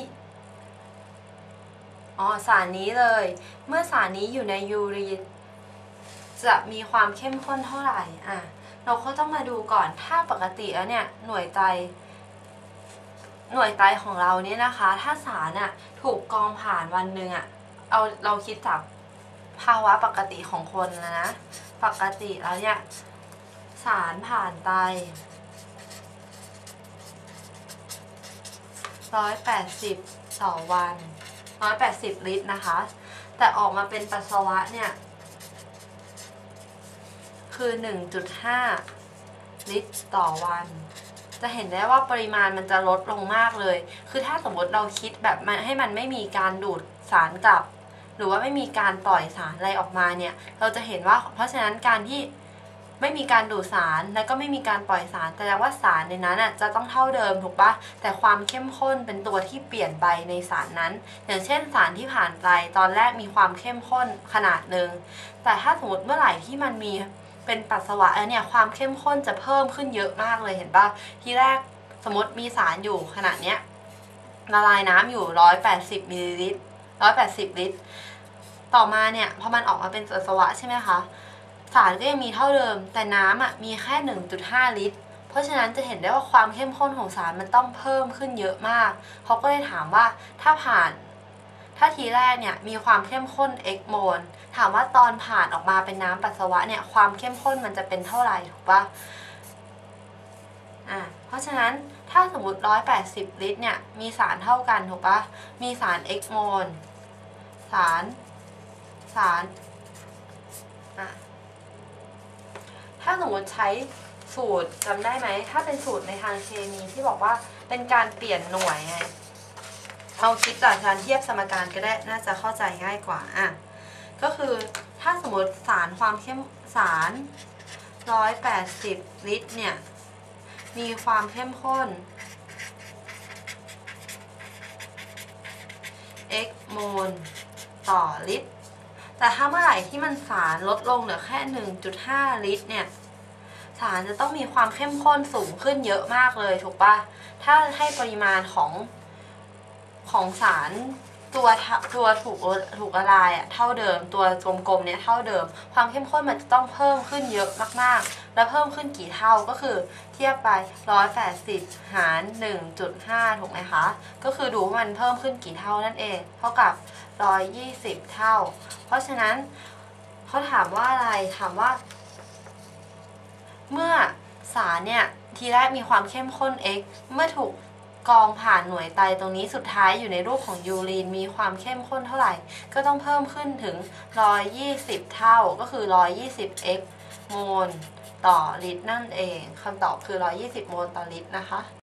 อ๋อสารนี้เลยเมื่อสารนี้อยู่ในยูรีนจะมีความเข้มข้นเท่าไหร่อ่ะเราก็ต้องมาดูก่อนถ้าปกติแล้วเนี่ยหน่วยไตหน่วยไตของเราเนี่ยนะคะถ้าสารอ่ะถูกกรองผ่านวันหนึ่งอ่ะเอาเราคิดจากภาวะปกติของคนนะนะปกติแล้วเนี่ยสารผ่านไตร้อยแปดสิบต่อวันร้อยแปดสิบลิตรนะคะแต่ออกมาเป็นปัสสาวะเนี่ยคือ หนึ่งจุดห้า ลิตรต่อวันจะเห็นได้ว่าปริมาณมันจะลดลงมากเลยคือถ้าสมมติเราคิดแบบมันให้มันไม่มีการดูดสารกลับหรือว่าไม่มีการปล่อยสารอะไรออกมาเนี่ยเราจะเห็นว่าเพราะฉะนั้นการที่ไม่มีการดูดสารและก็ไม่มีการปล่อยสารแสดงว่าสารในนั้นอ่ะจะต้องเท่าเดิมถูกปะแต่ความเข้มข้นเป็นตัวที่เปลี่ยนไปในสารนั้นอย่างเช่นสารที่ผ่านไตตอนแรกมีความเข้มข้นขนาดหนึ่งแต่ถ้าสมมติเมื่อไหร่ที่มันมีเป็นปัสสาวะแล้วเนี่ยความเข้มข้นจะเพิ่มขึ้นเยอะมากเลยเห็นปะที่แรกสมมติมีสารอยู่ขนาดเนี้ยละลายน้ำอยู่หนึ่งร้อยแปดสิบมิลลิลิตรหนึ่งร้อยแปดสิบลิตรต่อมาเนี่ยพอมันออกมาเป็นปัสสาวะใช่ไหมคะสารก็ยังมีเท่าเดิมแต่น้ำอ่ะมีแค่ หนึ่งจุดห้า ลิตรเพราะฉะนั้นจะเห็นได้ว่าความเข้มข้นของสารมันต้องเพิ่มขึ้นเยอะมากเขาก็เลยถามว่าถ้าผ่านถ้าทีแรกเนี่ยมีความเข้มข้น x โมลถามว่าตอนผ่านออกมาเป็นน้ำปัสสาวะเนี่ยความเข้มข้นมันจะเป็นเท่าไหร่ถูกปะอ่าเพราะฉะนั้นถ้าสมมติหนึ่งร้อยแปดสิบลิตรเนี่ยมีสารเท่ากันถูกปะมีสาร x โมลสารสารอ่ะถ้าสมมติใช้สูตรจำได้ไหมถ้าเป็นสูตรในทางเคมีที่บอกว่าเป็นการเปลี่ยนหน่วยไงเอาคิดจากการเทียบสมการก็ได้น่าจะเข้าใจง่ายกว่าอ่ะก็คือถ้าสมมติสารความเข้มสารหนึ่งร้อยแปดสิบลิตรเนี่ยมีความเข้มข้น x โมลต่อลิตรแต่ถ้าเมื่อไหร่ที่มันสารลดลงเหลือแค่ หนึ่งจุดห้า ลิตรเนี่ยสารจะต้องมีความเข้มข้นสูงขึ้นเยอะมากเลยถูกปะถ้าให้ปริมาณของของสารตัวตัวถูกถูกละลายอ่ะเท่าเดิมตัวกลมๆเนี่ยเท่าเดิมความเข้มข้นมันจะต้องเพิ่มขึ้นเยอะมากๆแล้วเพิ่มขึ้นกี่เท่าก็คือเทียบไปหนึ่งร้อยแปดสิบหาร หนึ่งจุดห้า ถูกไหมคะก็คือดูว่ามันเพิ่มขึ้นกี่เท่านั่นเองเท่ากับหนึ่งร้อยยี่สิบเท่าเพราะฉะนั้นเขาถามว่าอะไรถามว่าเมื่อสารเนี่ยทีแรกมีความเข้มข้น x เมื่อถูกกรองผ่านหน่วยไตตรงนี้สุดท้ายอยู่ในรูปของยูรีนมีความเข้มข้นเท่าไหร่ก็ต้องเพิ่มขึ้นถึงหนึ่งร้อยยี่สิบเท่าก็คือหนึ่งร้อยยี่สิบ x โมลต่อลิตรนั่นเองคำตอบคือหนึ่งร้อยยี่สิบโมลต่อลิตรนะคะ